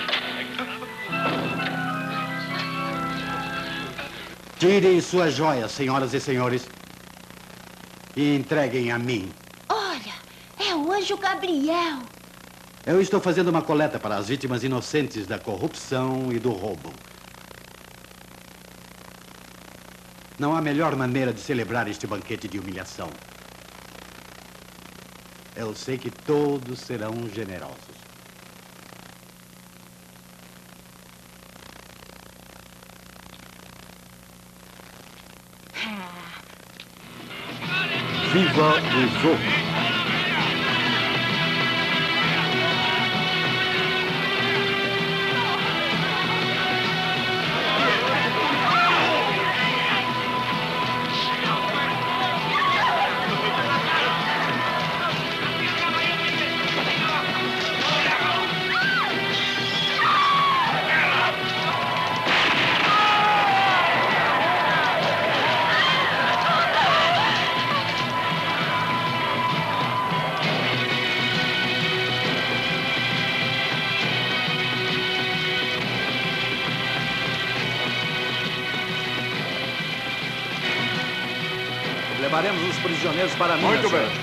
Tirem suas joias, senhoras e senhores, e entreguem a mim. Olha, é o anjo Gabriel. Eu estou fazendo uma coleta para as vítimas inocentes da corrupção e do roubo. Não há melhor maneira de celebrar este banquete de humilhação. Eu sei que todos serão generosos. Viva o Zorro! Levaremos os prisioneiros para Minas. Muito bem.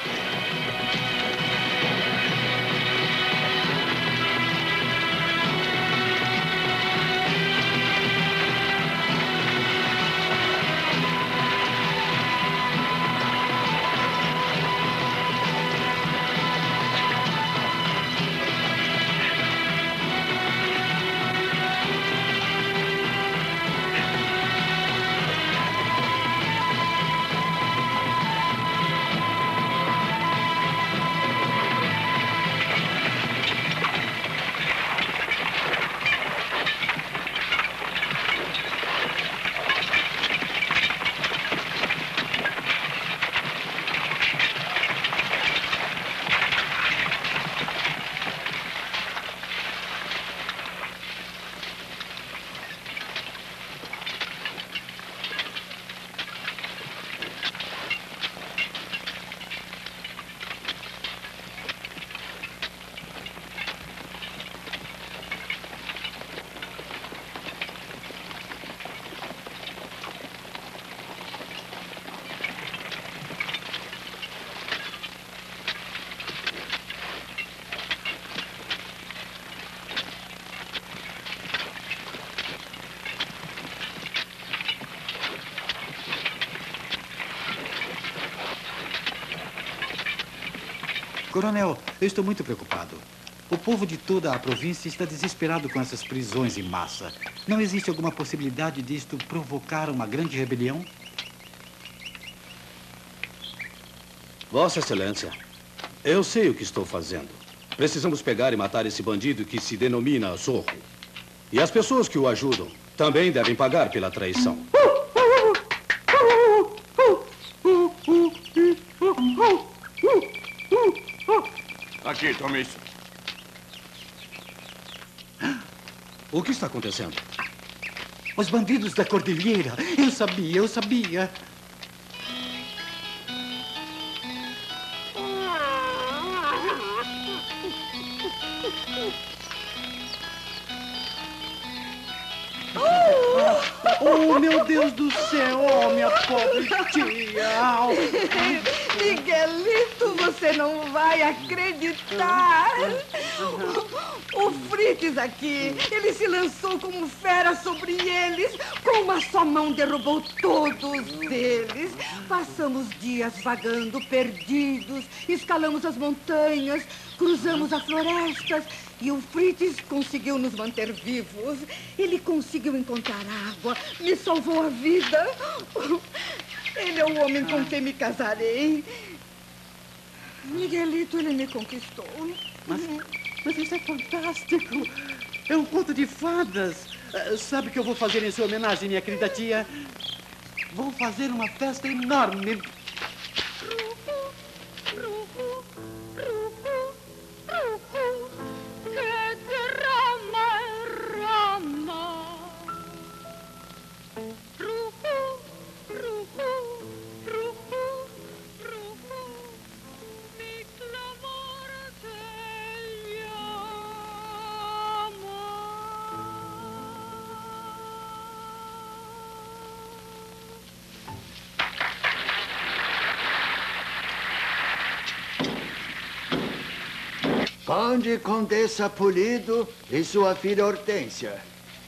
Coronel, eu estou muito preocupado. O povo de toda a província está desesperado com essas prisões em massa. Não existe alguma possibilidade disto provocar uma grande rebelião? Vossa Excelência, eu sei o que estou fazendo. Precisamos pegar e matar esse bandido que se denomina Zorro. E as pessoas que o ajudam também devem pagar pela traição. Aqui, tome isso. O que está acontecendo? Os bandidos da cordilheira. Eu sabia, eu sabia. Oh, meu Deus do céu! Oh, minha pobre tia! Miguelito, você não vai acreditar! O Fritz aqui, ele se lançou como fera sobre eles. Com uma só mão derrubou todos eles. Passamos dias vagando, perdidos. Escalamos as montanhas, cruzamos as florestas. E o Fritz conseguiu nos manter vivos. Ele conseguiu encontrar água, me salvou a vida. Ele é o homem com quem me casarei. Miguelito, ele me conquistou. Mas, mas isso é fantástico. É um conto de fadas. Uh, sabe o que eu vou fazer em sua homenagem, minha querida tia? Vou fazer uma festa enorme. Conde Condessa Pulido e sua filha Hortência.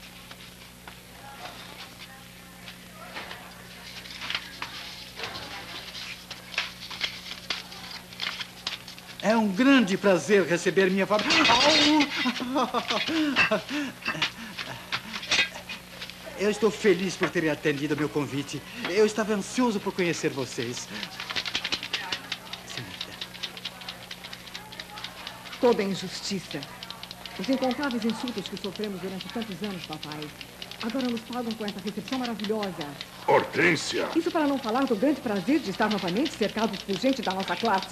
É um grande prazer receber minha família. Eu estou feliz por terem atendido ao meu convite. Eu estava ansioso por conhecer vocês. Toda injustiça. Os incontáveis insultos que sofremos durante tantos anos, papai, agora nos pagam com essa recepção maravilhosa. Hortência! Isso para não falar do grande prazer de estar novamente cercados por gente da nossa classe.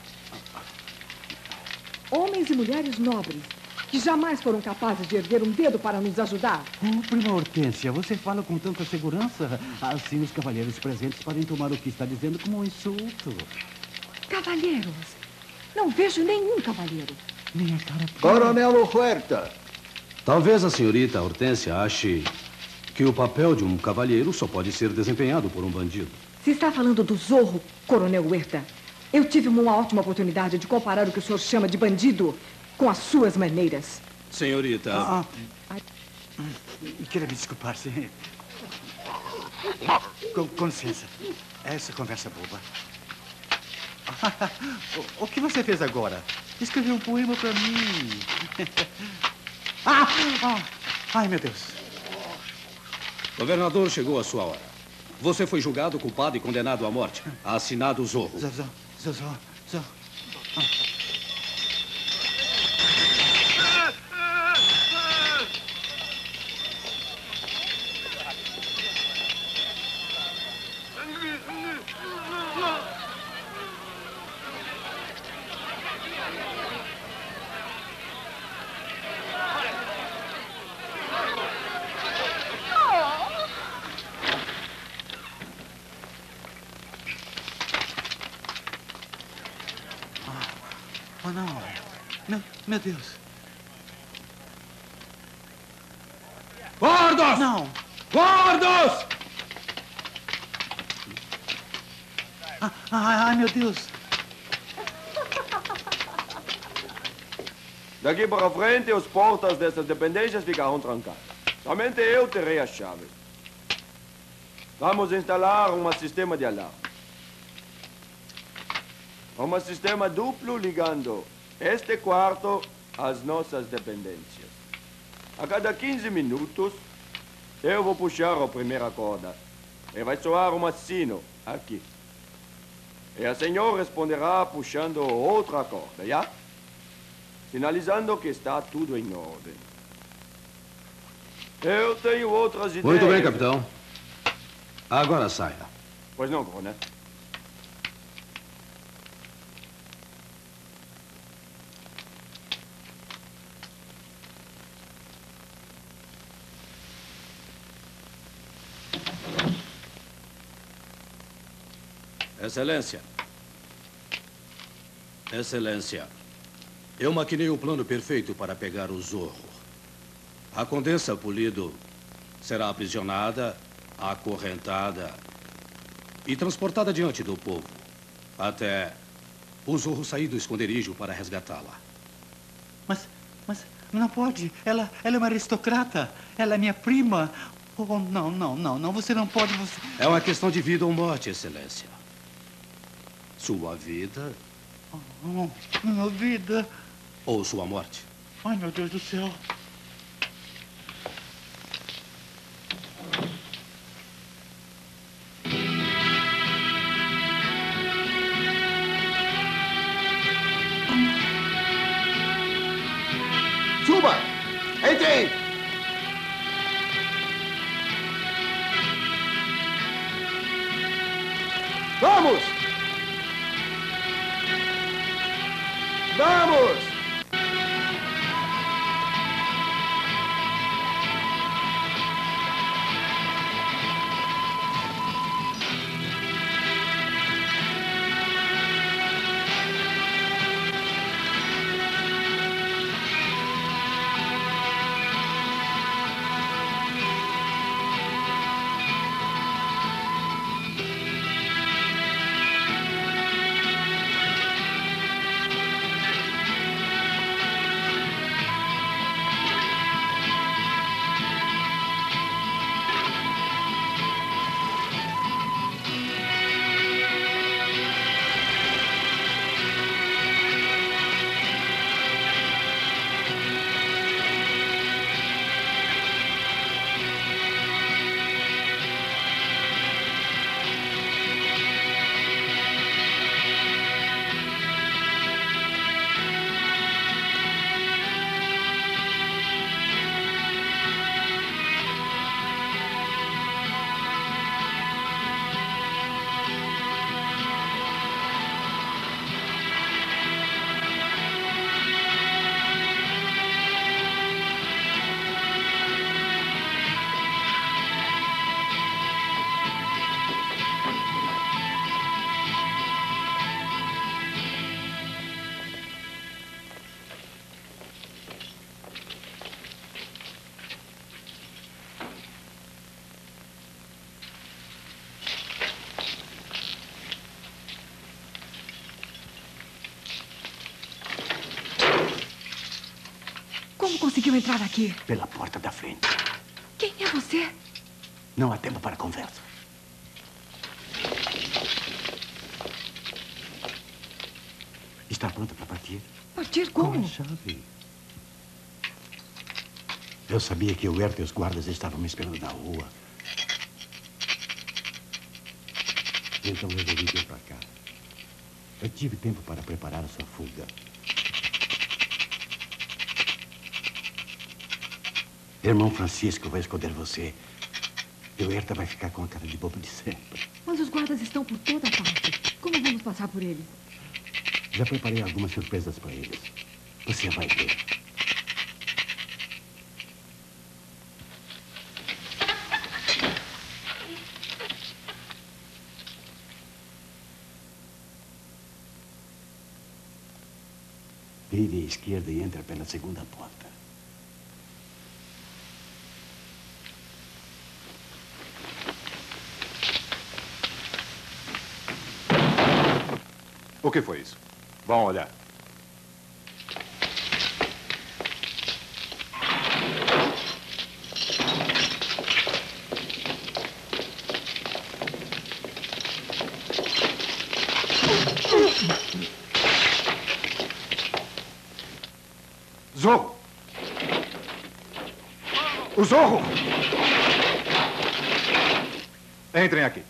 Homens e mulheres nobres, que jamais foram capazes de erguer um dedo para nos ajudar. Oh, prima Hortência, você fala com tanta segurança. Assim os cavalheiros presentes podem tomar o que está dizendo como um insulto. Cavalheiros? Não vejo nenhum cavalheiro. Minha cara... Coronel Huerta. Talvez a senhorita Hortência ache que o papel de um cavalheiro só pode ser desempenhado por um bandido. Se está falando do Zorro, Coronel Huerta, eu tive uma ótima oportunidade de comparar o que o senhor chama de bandido com as suas maneiras. Senhorita... Ah, ah. Queria me desculpar, sim. Com, com licença. Essa conversa boba. O, o que você fez agora? Escreveu um poema para mim. ah, ah, ai, meu Deus. Governador, chegou a sua hora. Você foi julgado, culpado e condenado à morte. Assinado Zorro. Zozó, Zozó, Zozó. Ah. Oh, não. Meu, meu Deus. Gordos! Não. Gordos! Ah, ai, meu Deus. Daqui para frente, os portas dessas dependências ficarão trancadas. Somente eu terei a chave. Vamos instalar um sistema de alarme. Um sistema duplo ligando este quarto às nossas dependências. A cada quinze minutos, eu vou puxar a primeira corda e vai soar um sino aqui. E a senhora responderá puxando outra corda, já? sinalizando que está tudo em ordem. Eu tenho outras ideias. Muito bem, capitão. Agora saia. Pois não, coronel. Excelência. Excelência. Eu maquinei o plano perfeito para pegar o Zorro. A Condessa Pulido será aprisionada, acorrentada e transportada diante do povo, até o Zorro sair do esconderijo para resgatá-la. Mas, mas não pode. Ela, ela é uma aristocrata. Ela é minha prima. Oh, não, não, não, não. Você não pode... Você... É uma questão de vida ou morte, Excelência. Sua vida... Oh, minha vida... Ou sua morte. Ai, meu Deus do céu. Suba! Entrem! Vamos! Vamos! Como conseguiu entrar aqui? Pela porta da frente. Quem é você? Não há tempo para conversa. Está pronta para partir? Partir como? Com a chave. Eu sabia que o Huerta e os guardas estavam me esperando na rua. Então resolvi vir para cá. Eu tive tempo para preparar a sua fuga. Irmão Francisco vai esconder você. E o Huerta vai ficar com a cara de bobo de sempre. Mas os guardas estão por toda parte. Como vamos passar por eles? Já preparei algumas surpresas para eles. Você vai ver. Vire à esquerda e entra pela segunda porta. O que foi isso? Vão olhar. Zorro! O Zorro! Entrem aqui.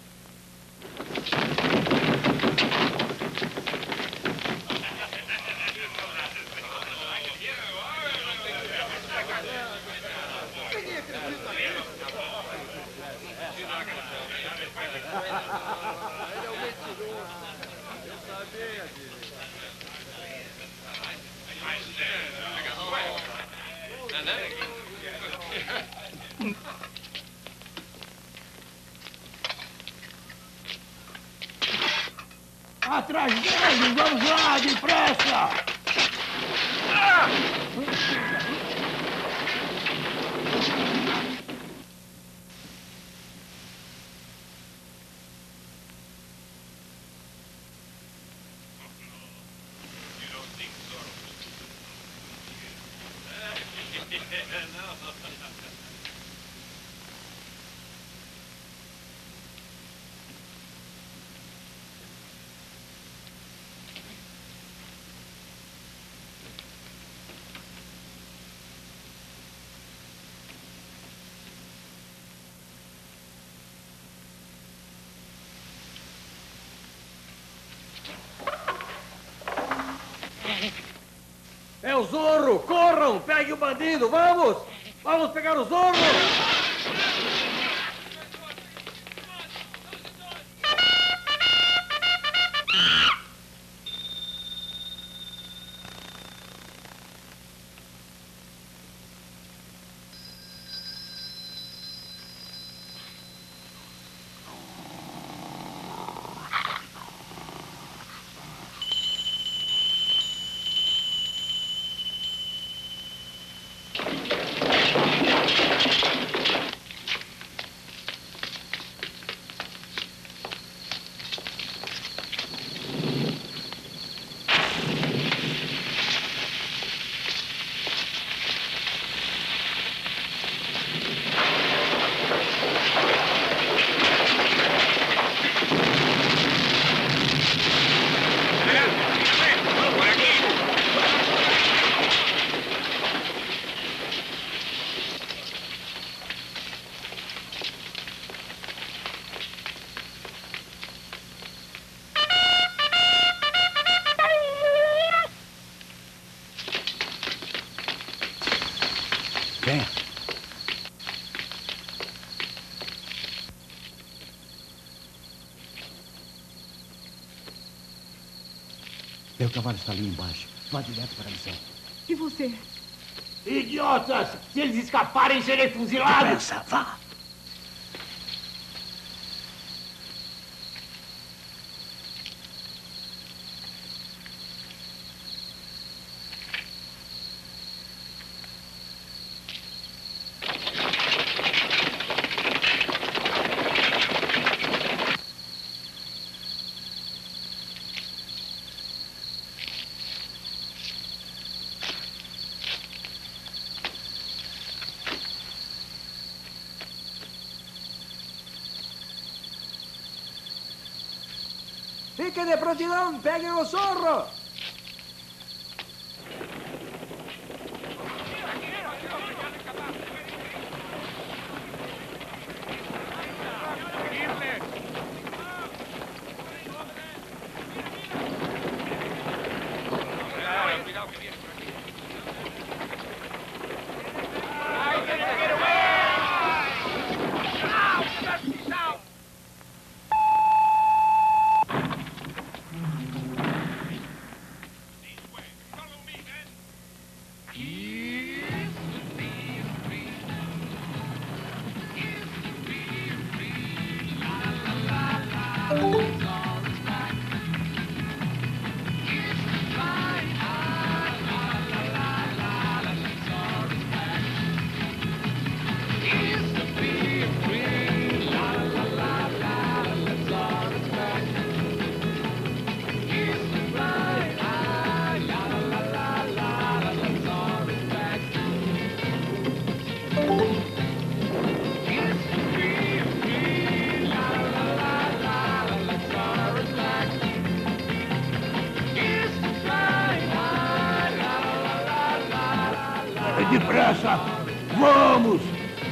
Atrás deles! Vamos lá, depressa! É o Zorro! Corram! Pegue o bandido! Vamos! Vamos pegar o Zorro! Venha. Meu cavalo está ali embaixo. Vá direto para a missão. E você? Idiotas! Se eles escaparem, serei fuzilado! Depressa, vá! Fiquem de prontidão! Peguem o Zorro! Depressa! Vamos!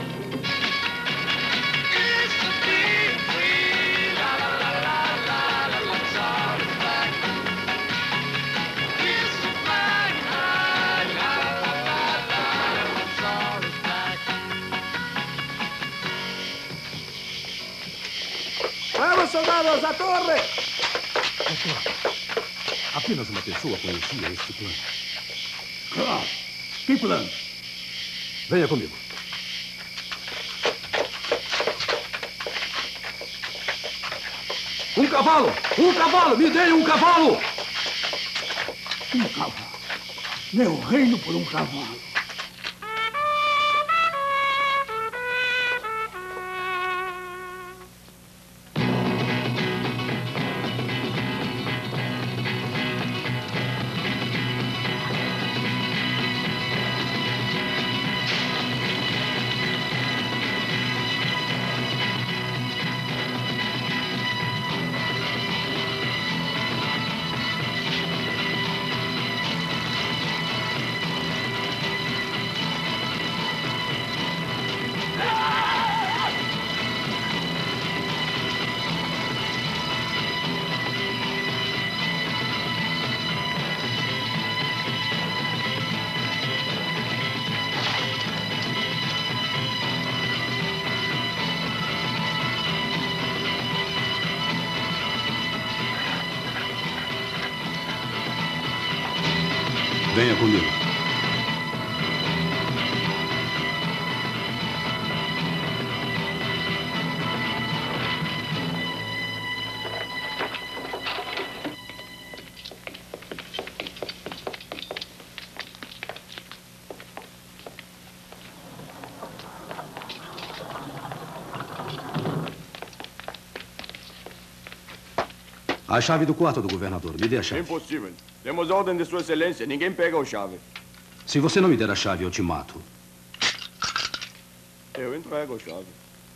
Vamos, soldados, à torre! Doutor, apenas uma pessoa conhecia este plano. Ah, que plano? Venha comigo. cavalo! Um cavalo! Me dê um cavalo! Um cavalo. Meu reino por um cavalo. Venha comigo. A chave do quarto do governador. Me dê a chave. Impossível. Temos ordem de Sua Excelência. Ninguém pega a chave. Se você não me der a chave, eu te mato. Eu entrego a chave.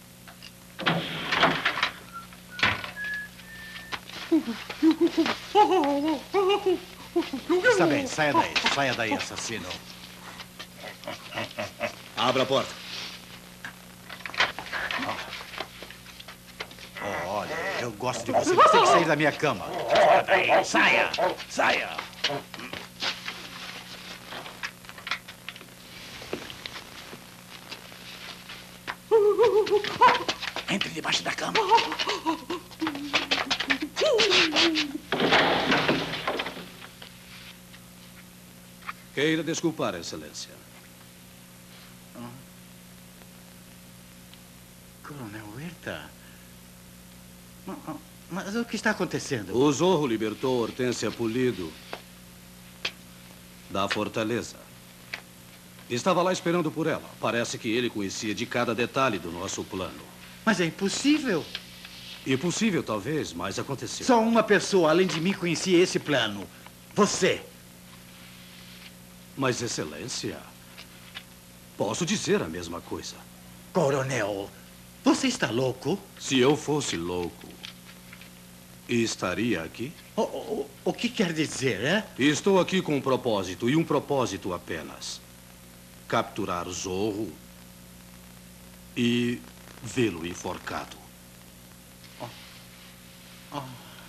Está bem, saia daí. Saia daí, assassino. Abra a porta. Oh, olha, eu gosto de você. Você tem que sair da minha cama. Fora daí. Saia! Saia! Entre debaixo da cama. Queira desculpar, Excelência. Coronel Huerta? Mas o que está acontecendo? O Zorro libertou Hortência Pulido da fortaleza. Estava lá esperando por ela. Parece que ele conhecia de cada detalhe do nosso plano. Mas é impossível. Impossível, talvez, mas aconteceu. Só uma pessoa, além de mim, conhecia esse plano. Você. Mas, Excelência, posso dizer a mesma coisa. Coronel, você está louco? Se eu fosse louco, estaria aqui? O, o, o que quer dizer, é? Estou aqui com um propósito, e um propósito apenas. Capturar Zorro e vê-lo enforcado. Oh. Oh.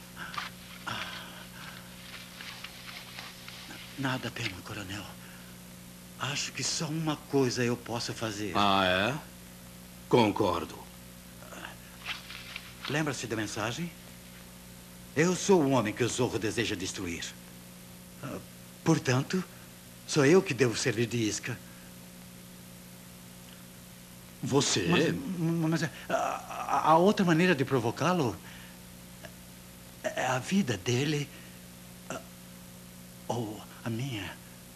Nada temo, coronel. Acho que só uma coisa eu posso fazer. Ah, é? Concordo. Lembra-se da mensagem? Eu sou o homem que o Zorro deseja destruir. Portanto, sou eu que devo servir de isca. Você? Mas, mas a, a outra maneira de provocá-lo é a vida dele ou a minha.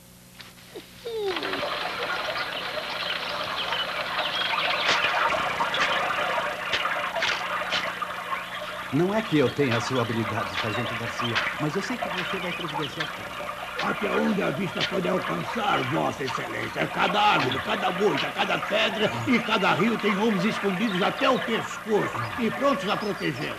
Não é que eu tenha a sua habilidade, Sargento Garcia, mas eu sei que você vai providenciar tudo. Até onde a vista pode alcançar, Vossa Excelência. Cada árvore, cada moita, cada pedra e cada rio tem homens escondidos até o pescoço e prontos a protegê-lo.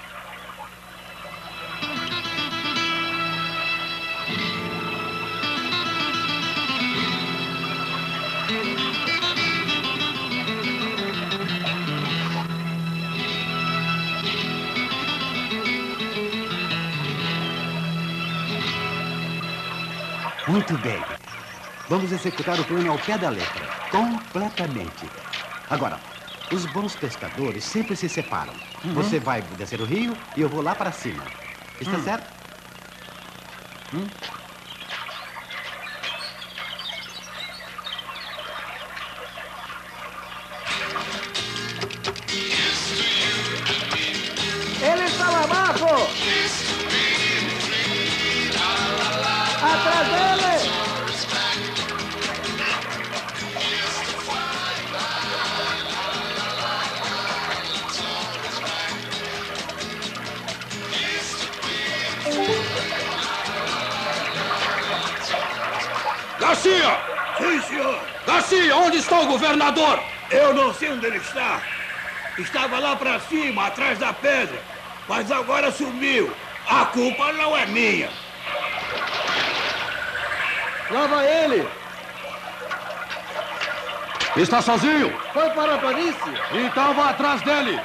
Muito bem. Vamos executar o plano ao pé da letra. Completamente. Agora, os bons pescadores sempre se separam. Uhum. Você vai descer o rio e eu vou lá para cima. Está Hum. certo? Hum? Ele está lá abaixo! Garcia! Sim, senhor. Garcia, onde está o governador? Eu não sei onde ele está. Estava lá pra cima, atrás da pedra. Mas agora sumiu. A culpa não é minha. Lá vai ele. Está sozinho? Foi para a planície. Então vá atrás dele.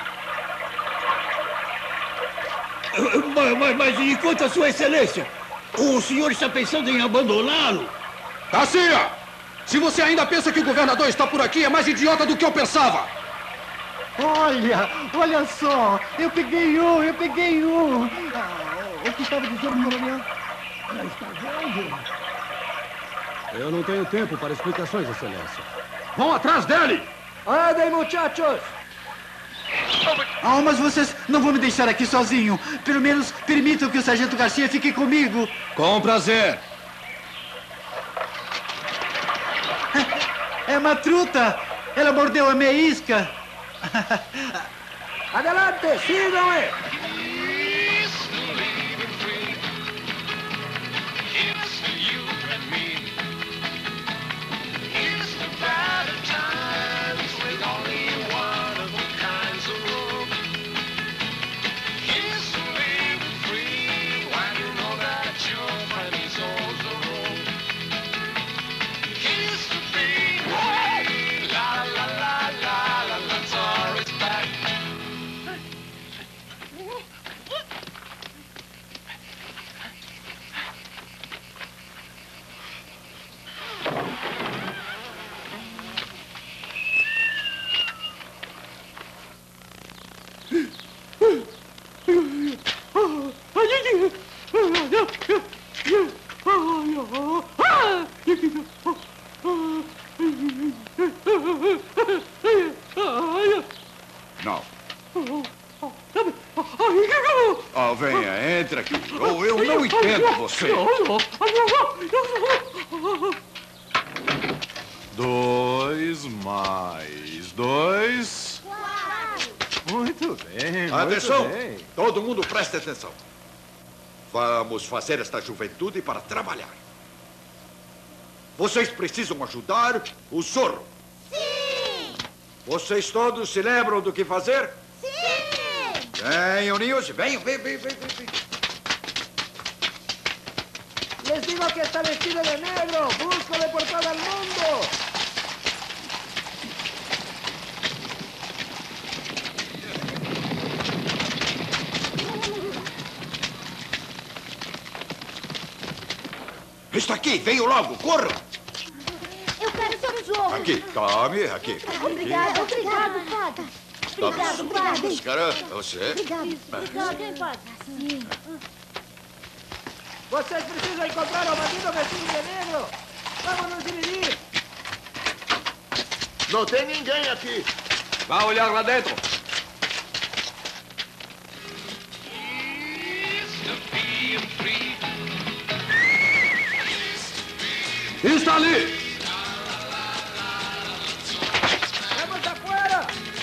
Mas, mas, mas enquanto a sua excelência, o senhor está pensando em abandoná-lo? Garcia! Se você ainda pensa que o governador está por aqui, é mais idiota do que eu pensava. Olha, olha só. Eu peguei um, eu peguei um. Ah, o que estava dizendo, coronel? Ah, está vendo? Eu não tenho tempo para explicações, excelência. Vão atrás dele! Andem, muchachos! Ah, mas vocês não vão me deixar aqui sozinho. Pelo menos permitam que o sargento Garcia fique comigo. Com prazer. É uma truta. Ela mordeu a minha isca. Adelante, sigam-me! Não. Oh, venha, entra aqui. Oh, eu não entendo você. Dois mais dois. Muito bem, Atenção! muito bem. Todo mundo preste atenção. Vamos fazer esta juventude para trabalhar. Vocês precisam ajudar o Zorro. Sim! Vocês todos se lembram do que fazer? Sim! Venham, ninhos, venham, venham, venham, venham. Les digo que está vestido de negro. Búscale por todo el mundo. Está aqui, venham logo, corram. Eu quero ser o Zorro. Aqui, tome, aqui. Obrigada, obrigado, Fada. Obrigado, Tome Fada. sua máscara, você. Obrigado, obrigado. Quem pode? Sim. Vocês precisam encontrar o bandido vestido de negro. Vamos nos dividir. Não tem ninguém aqui. Vá olhar lá dentro. Está ali! Vamos afuera!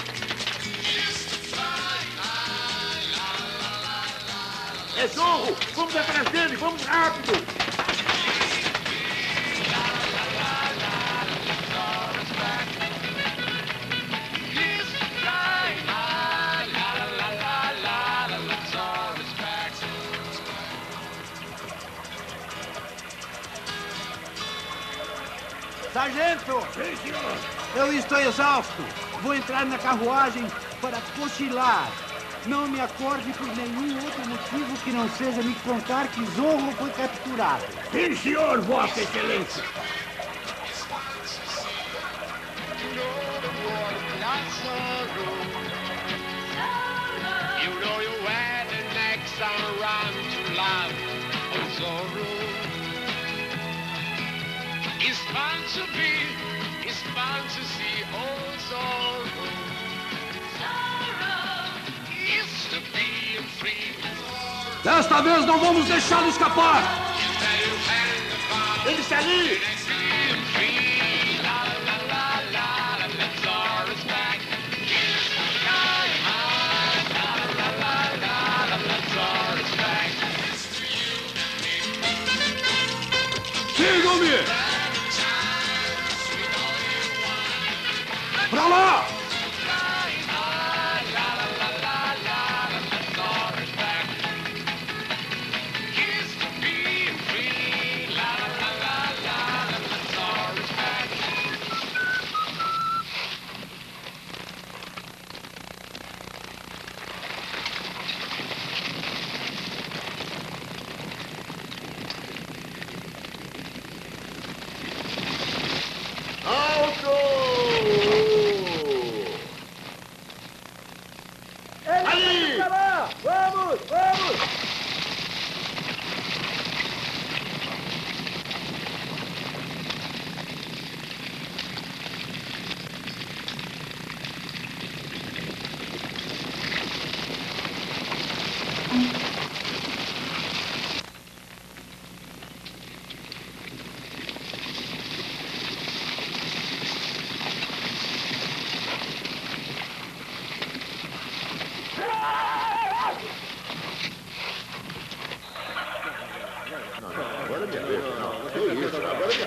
É Zorro! Vamos atrás dele! Vamos rápido! Sargento! Sim, senhor! Eu estou exausto. Vou entrar na carruagem para cochilar. Não me acorde por nenhum outro motivo que não seja me contar que Zorro foi capturado. Sim, senhor, Vossa Excelência! You know you wear the next time around to love, oh Zorro. It's fun to be, it's fun to see, oh Zorro. Zorro, it's to be free. Desta vez não vamos deixá-lo escapar! Ele está ali! Sigam-me!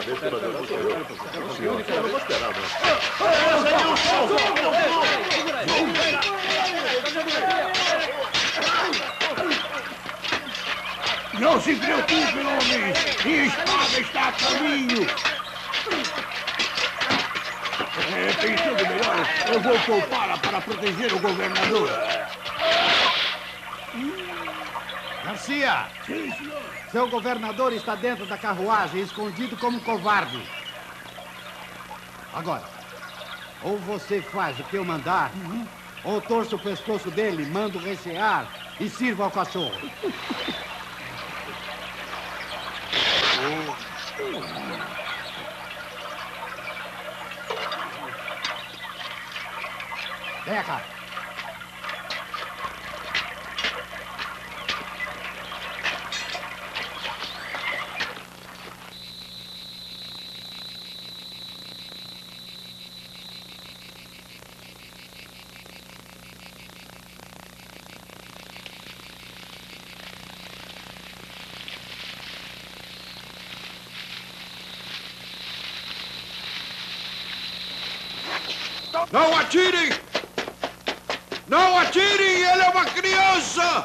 Eu não vou esperar, não. Não se preocupe, homens. Minha espada está a caminho. É, pensando melhor, eu vou poupá-la para proteger o governador. Garcia! Sim, senhor. Seu governador está dentro da carruagem, escondido como um covarde. Agora, ou você faz o que eu mandar, uhum. ou torço o pescoço dele, mando rechear e sirva ao cachorro. Venha cá. Não atirem! Não atirem! Ele é uma criança!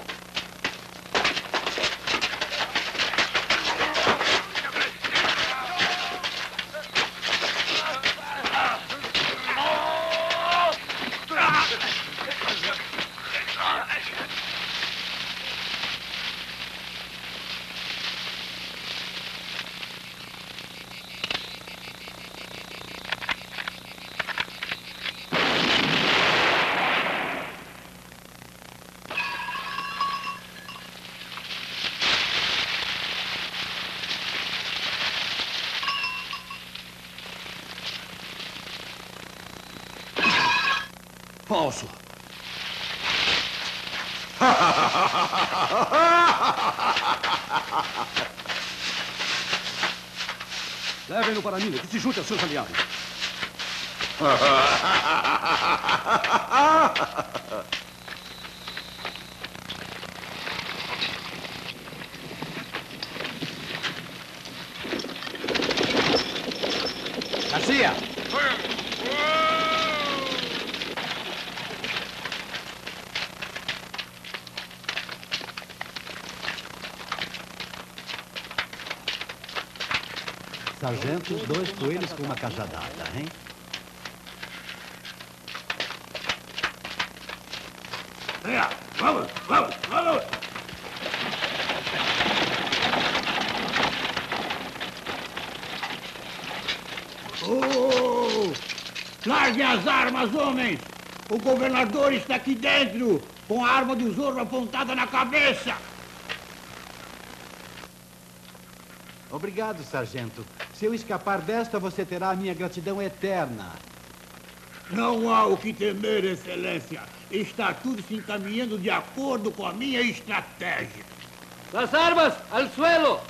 Falso. Levem-no para a mina, que se junte aos seus aliados. Garcia! Sargento, dois coelhos com uma cajadada, hein? Venha, vamos, vamos, vamos! Oh! Larguem as armas, homens! O governador está aqui dentro, com a arma do Zorro apontada na cabeça! Obrigado, sargento. Se eu escapar desta, você terá a minha gratidão eterna. Não há o que temer, excelência. Está tudo se encaminhando de acordo com a minha estratégia. Las armas, al suelo!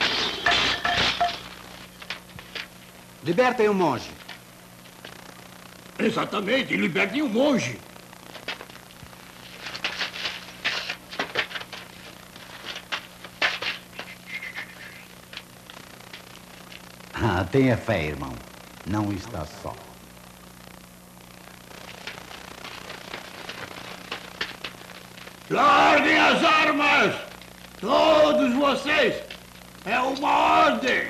Libertem o monge. Exatamente, libertem o monge. Ah, tenha fé, irmão. Não está só. Larguem as armas! Todos vocês! É uma ordem!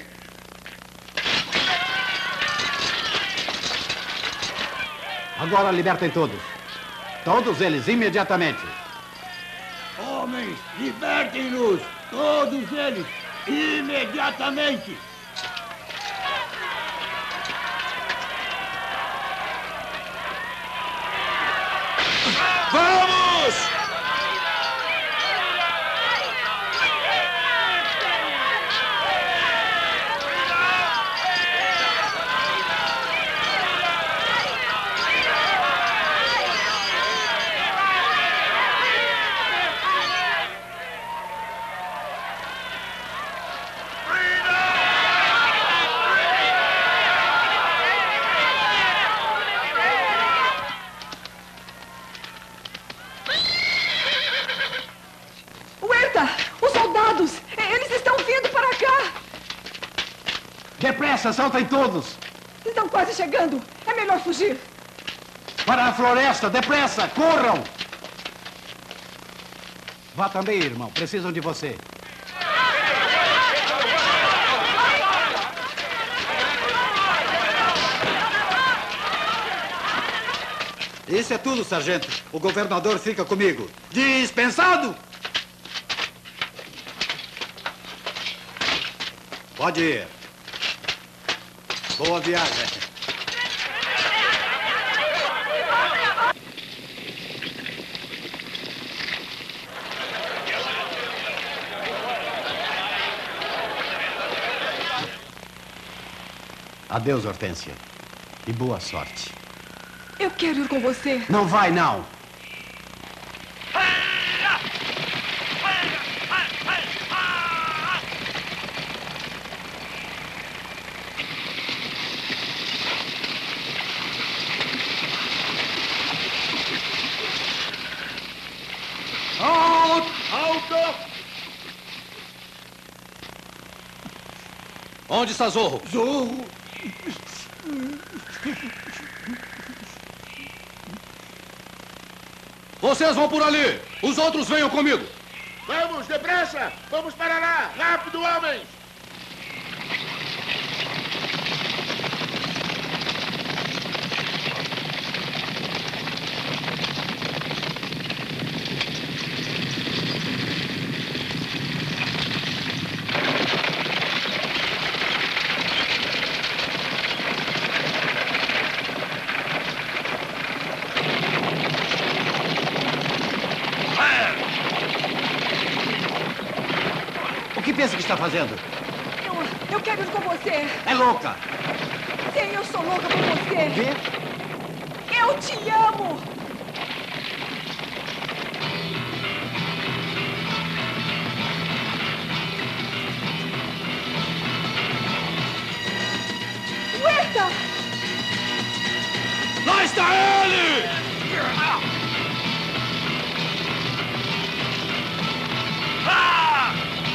Agora libertem todos. Todos eles, imediatamente. Homens, libertem-nos! Todos eles! Imediatamente! Vamos! Freedom! Depressa, saltem todos! Estão quase chegando. É melhor fugir. Para a floresta, depressa, corram! Vá também, irmão. Precisam de você. Isso é tudo, sargento. O governador fica comigo. Dispensado! Pode ir. Boa viagem. Adeus, Hortência. E boa sorte. Eu quero ir com você. Não vai, não. Alto! Onde está Zorro? Zorro? Vocês vão por ali. Os outros venham comigo. Vamos, depressa! Vamos para lá! Rápido, homens! O que pensa que está fazendo? Eu, eu quero ir com você. É louca. Sim, eu sou louca por você. Quê? Eu te amo. Huerta! Lá está ele! Ah!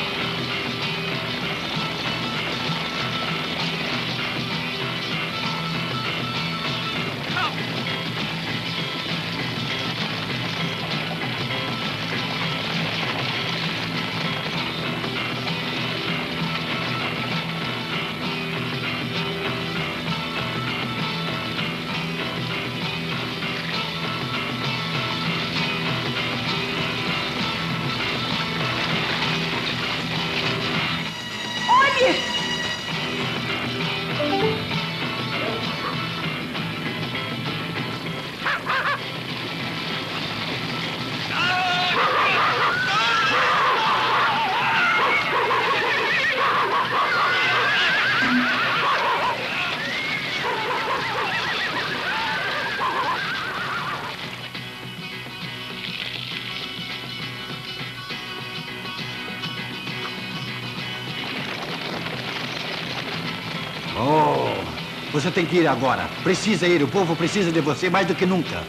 Oh, você tem que ir agora. Precisa ir. O povo precisa de você mais do que nunca.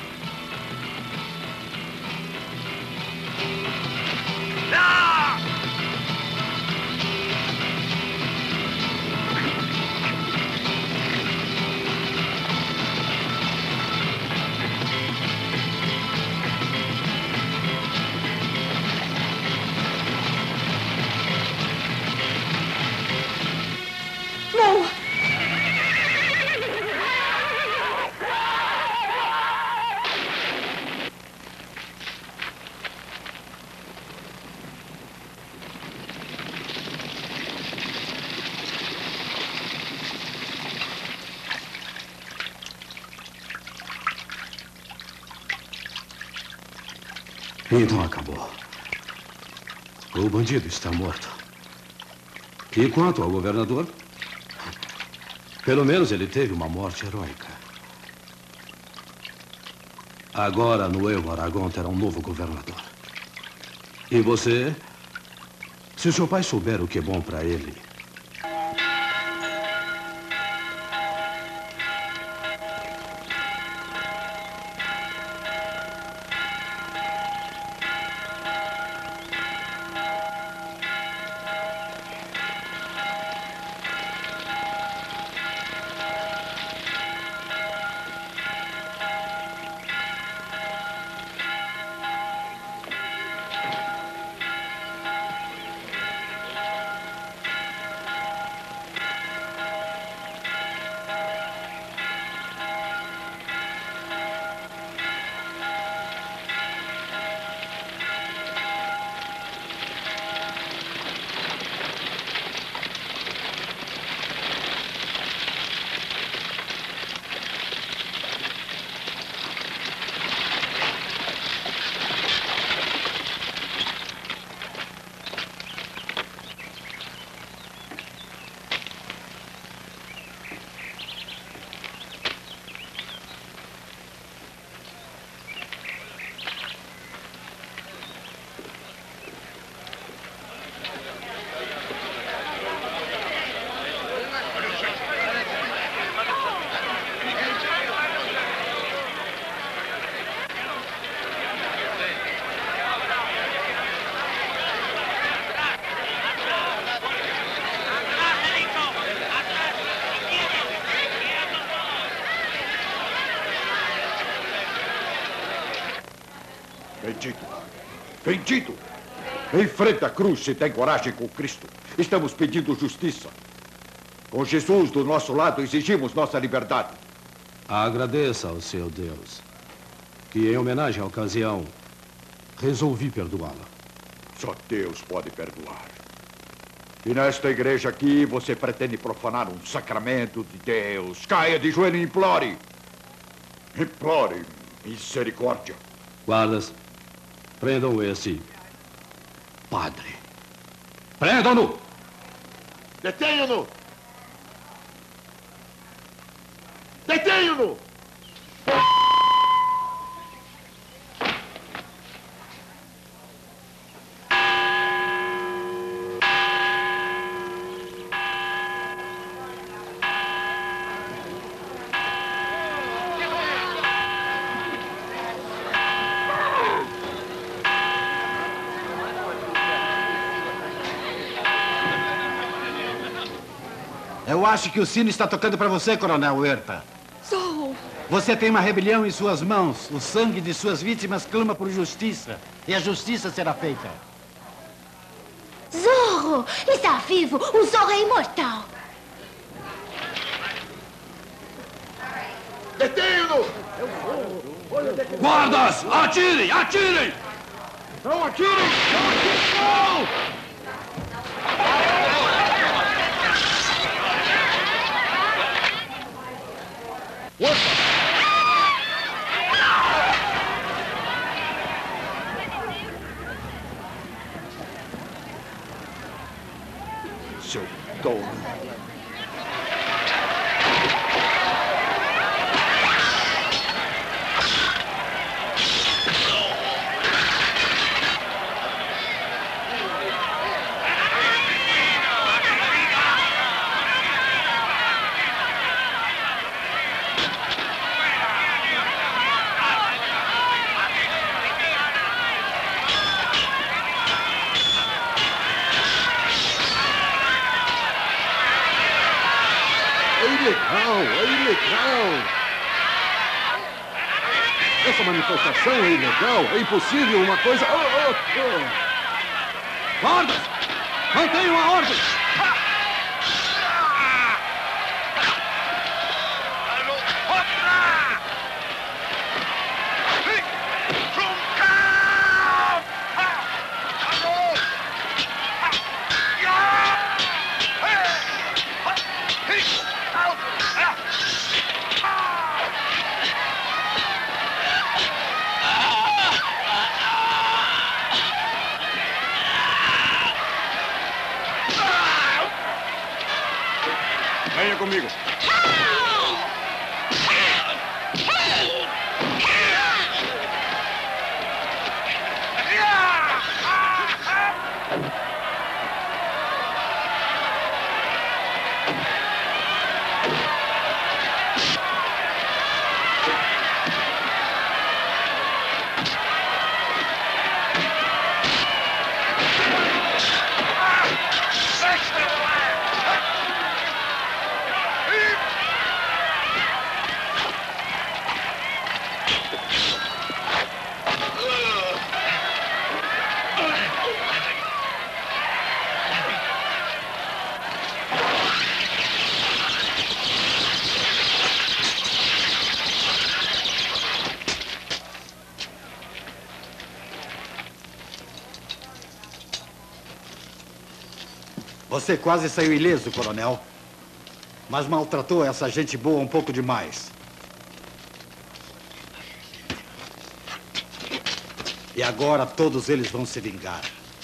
Não! Então acabou. O bandido está morto. E quanto ao governador? Pelo menos ele teve uma morte heróica. Agora, Nuevo Aragão terá um novo governador. E você? Se o seu pai souber o que é bom para ele... Bendito. Bendito. Enfrenta a cruz se tem coragem com Cristo. Estamos pedindo justiça. Com Jesus do nosso lado, exigimos nossa liberdade. Agradeça ao seu Deus, que em homenagem à ocasião, resolvi perdoá-la. Só Deus pode perdoar. E nesta igreja aqui, você pretende profanar um sacramento de Deus. Caia de joelho e implore. Implore misericórdia. Guardas, prendam esse padre. Prendam-no! Detenham-no! Detenham-no! Eu acho que o sino está tocando para você, Coronel Huerta. Zorro! Você tem uma rebelião em suas mãos. O sangue de suas vítimas clama por justiça. E a justiça será feita. Zorro! Está vivo! O Zorro é imortal! Detenham-no! Guardas! Atirem! Atirem! Não atirem! Não atirem! Não! Seu dono. ilegal, é ilegal. Essa manifestação é ilegal, é impossível uma coisa... Oh, oh, oh. Guardas! Mantenham a ordem! Venha comigo. Você quase saiu ileso, coronel. Mas maltratou essa gente boa um pouco demais. E agora todos eles vão se vingar.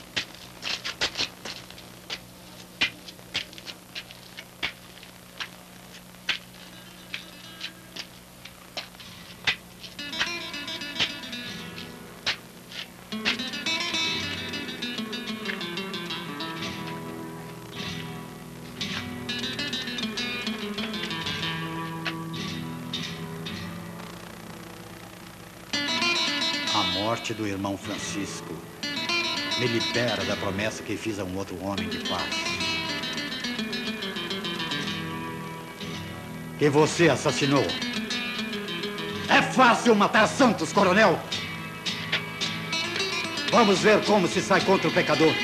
A morte do irmão Francisco me libera da promessa que fiz a um outro homem de paz. Que você assassinou. É fácil matar santos, coronel. Vamos ver como se sai contra o pecador.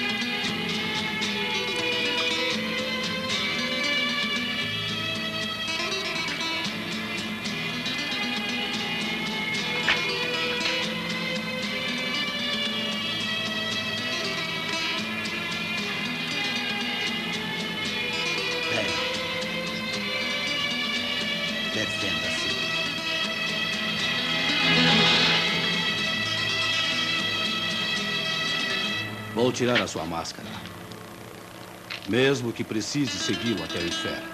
Defenda-se. Vou tirar a sua máscara. Mesmo que precise segui-lo até o inferno.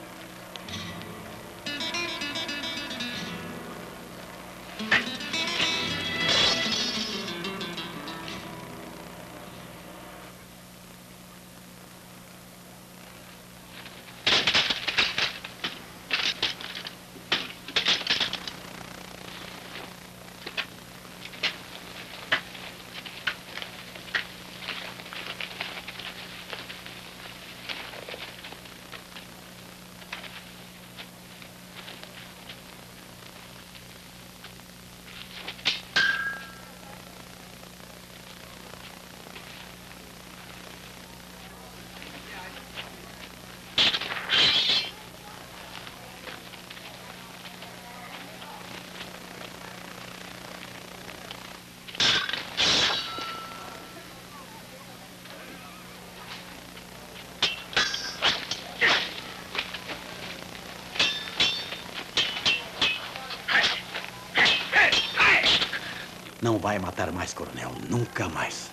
Não vai matar mais, coronel. Nunca mais.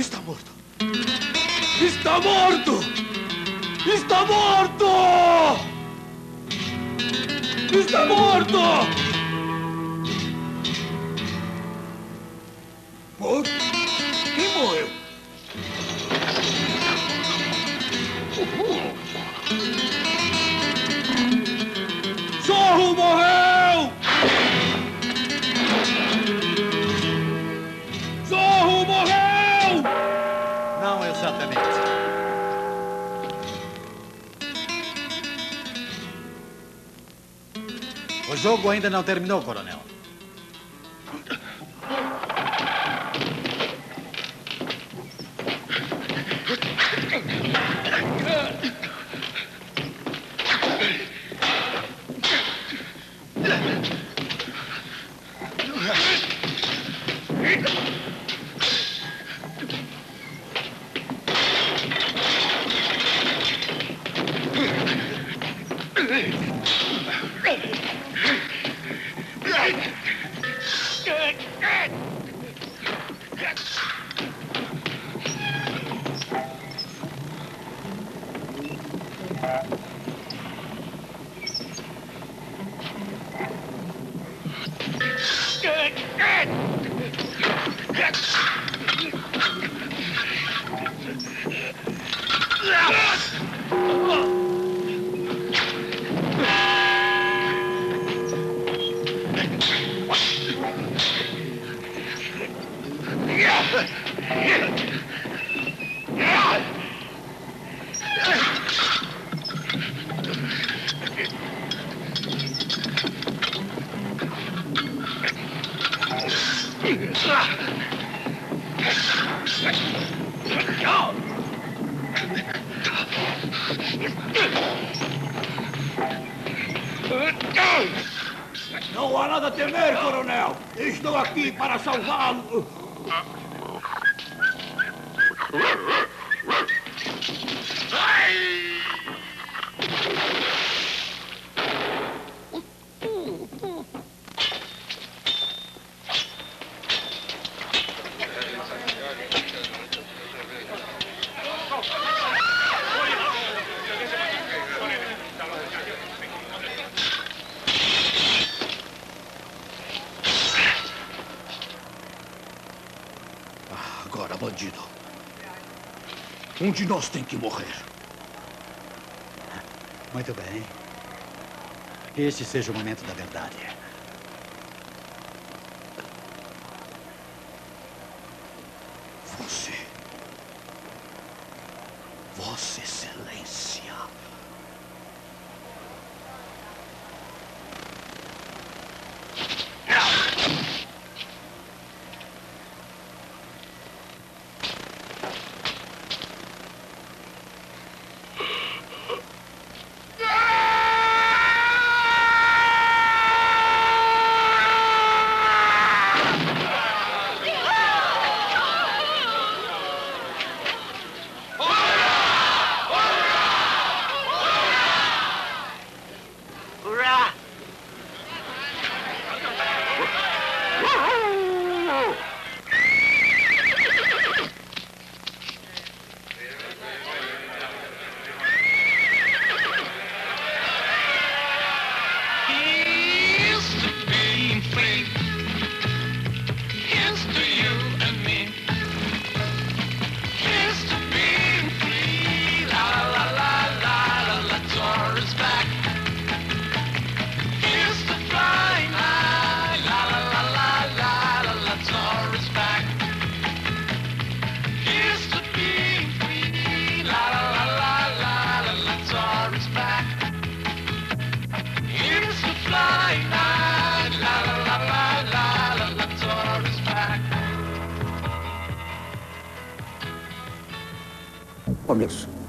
Está morto! Está morto! Está morto! Está morto! Morto? Quem morreu? Zorro morreu! Zorro morreu! Não exatamente. O jogo ainda não terminou, coronel. Não há nada a temer, coronel. Estou aqui para salvá-lo. Agora, bandido. Um de nós tem que morrer. Muito bem. Que este seja o momento da verdade. Você. Vossa Excelência. Começo.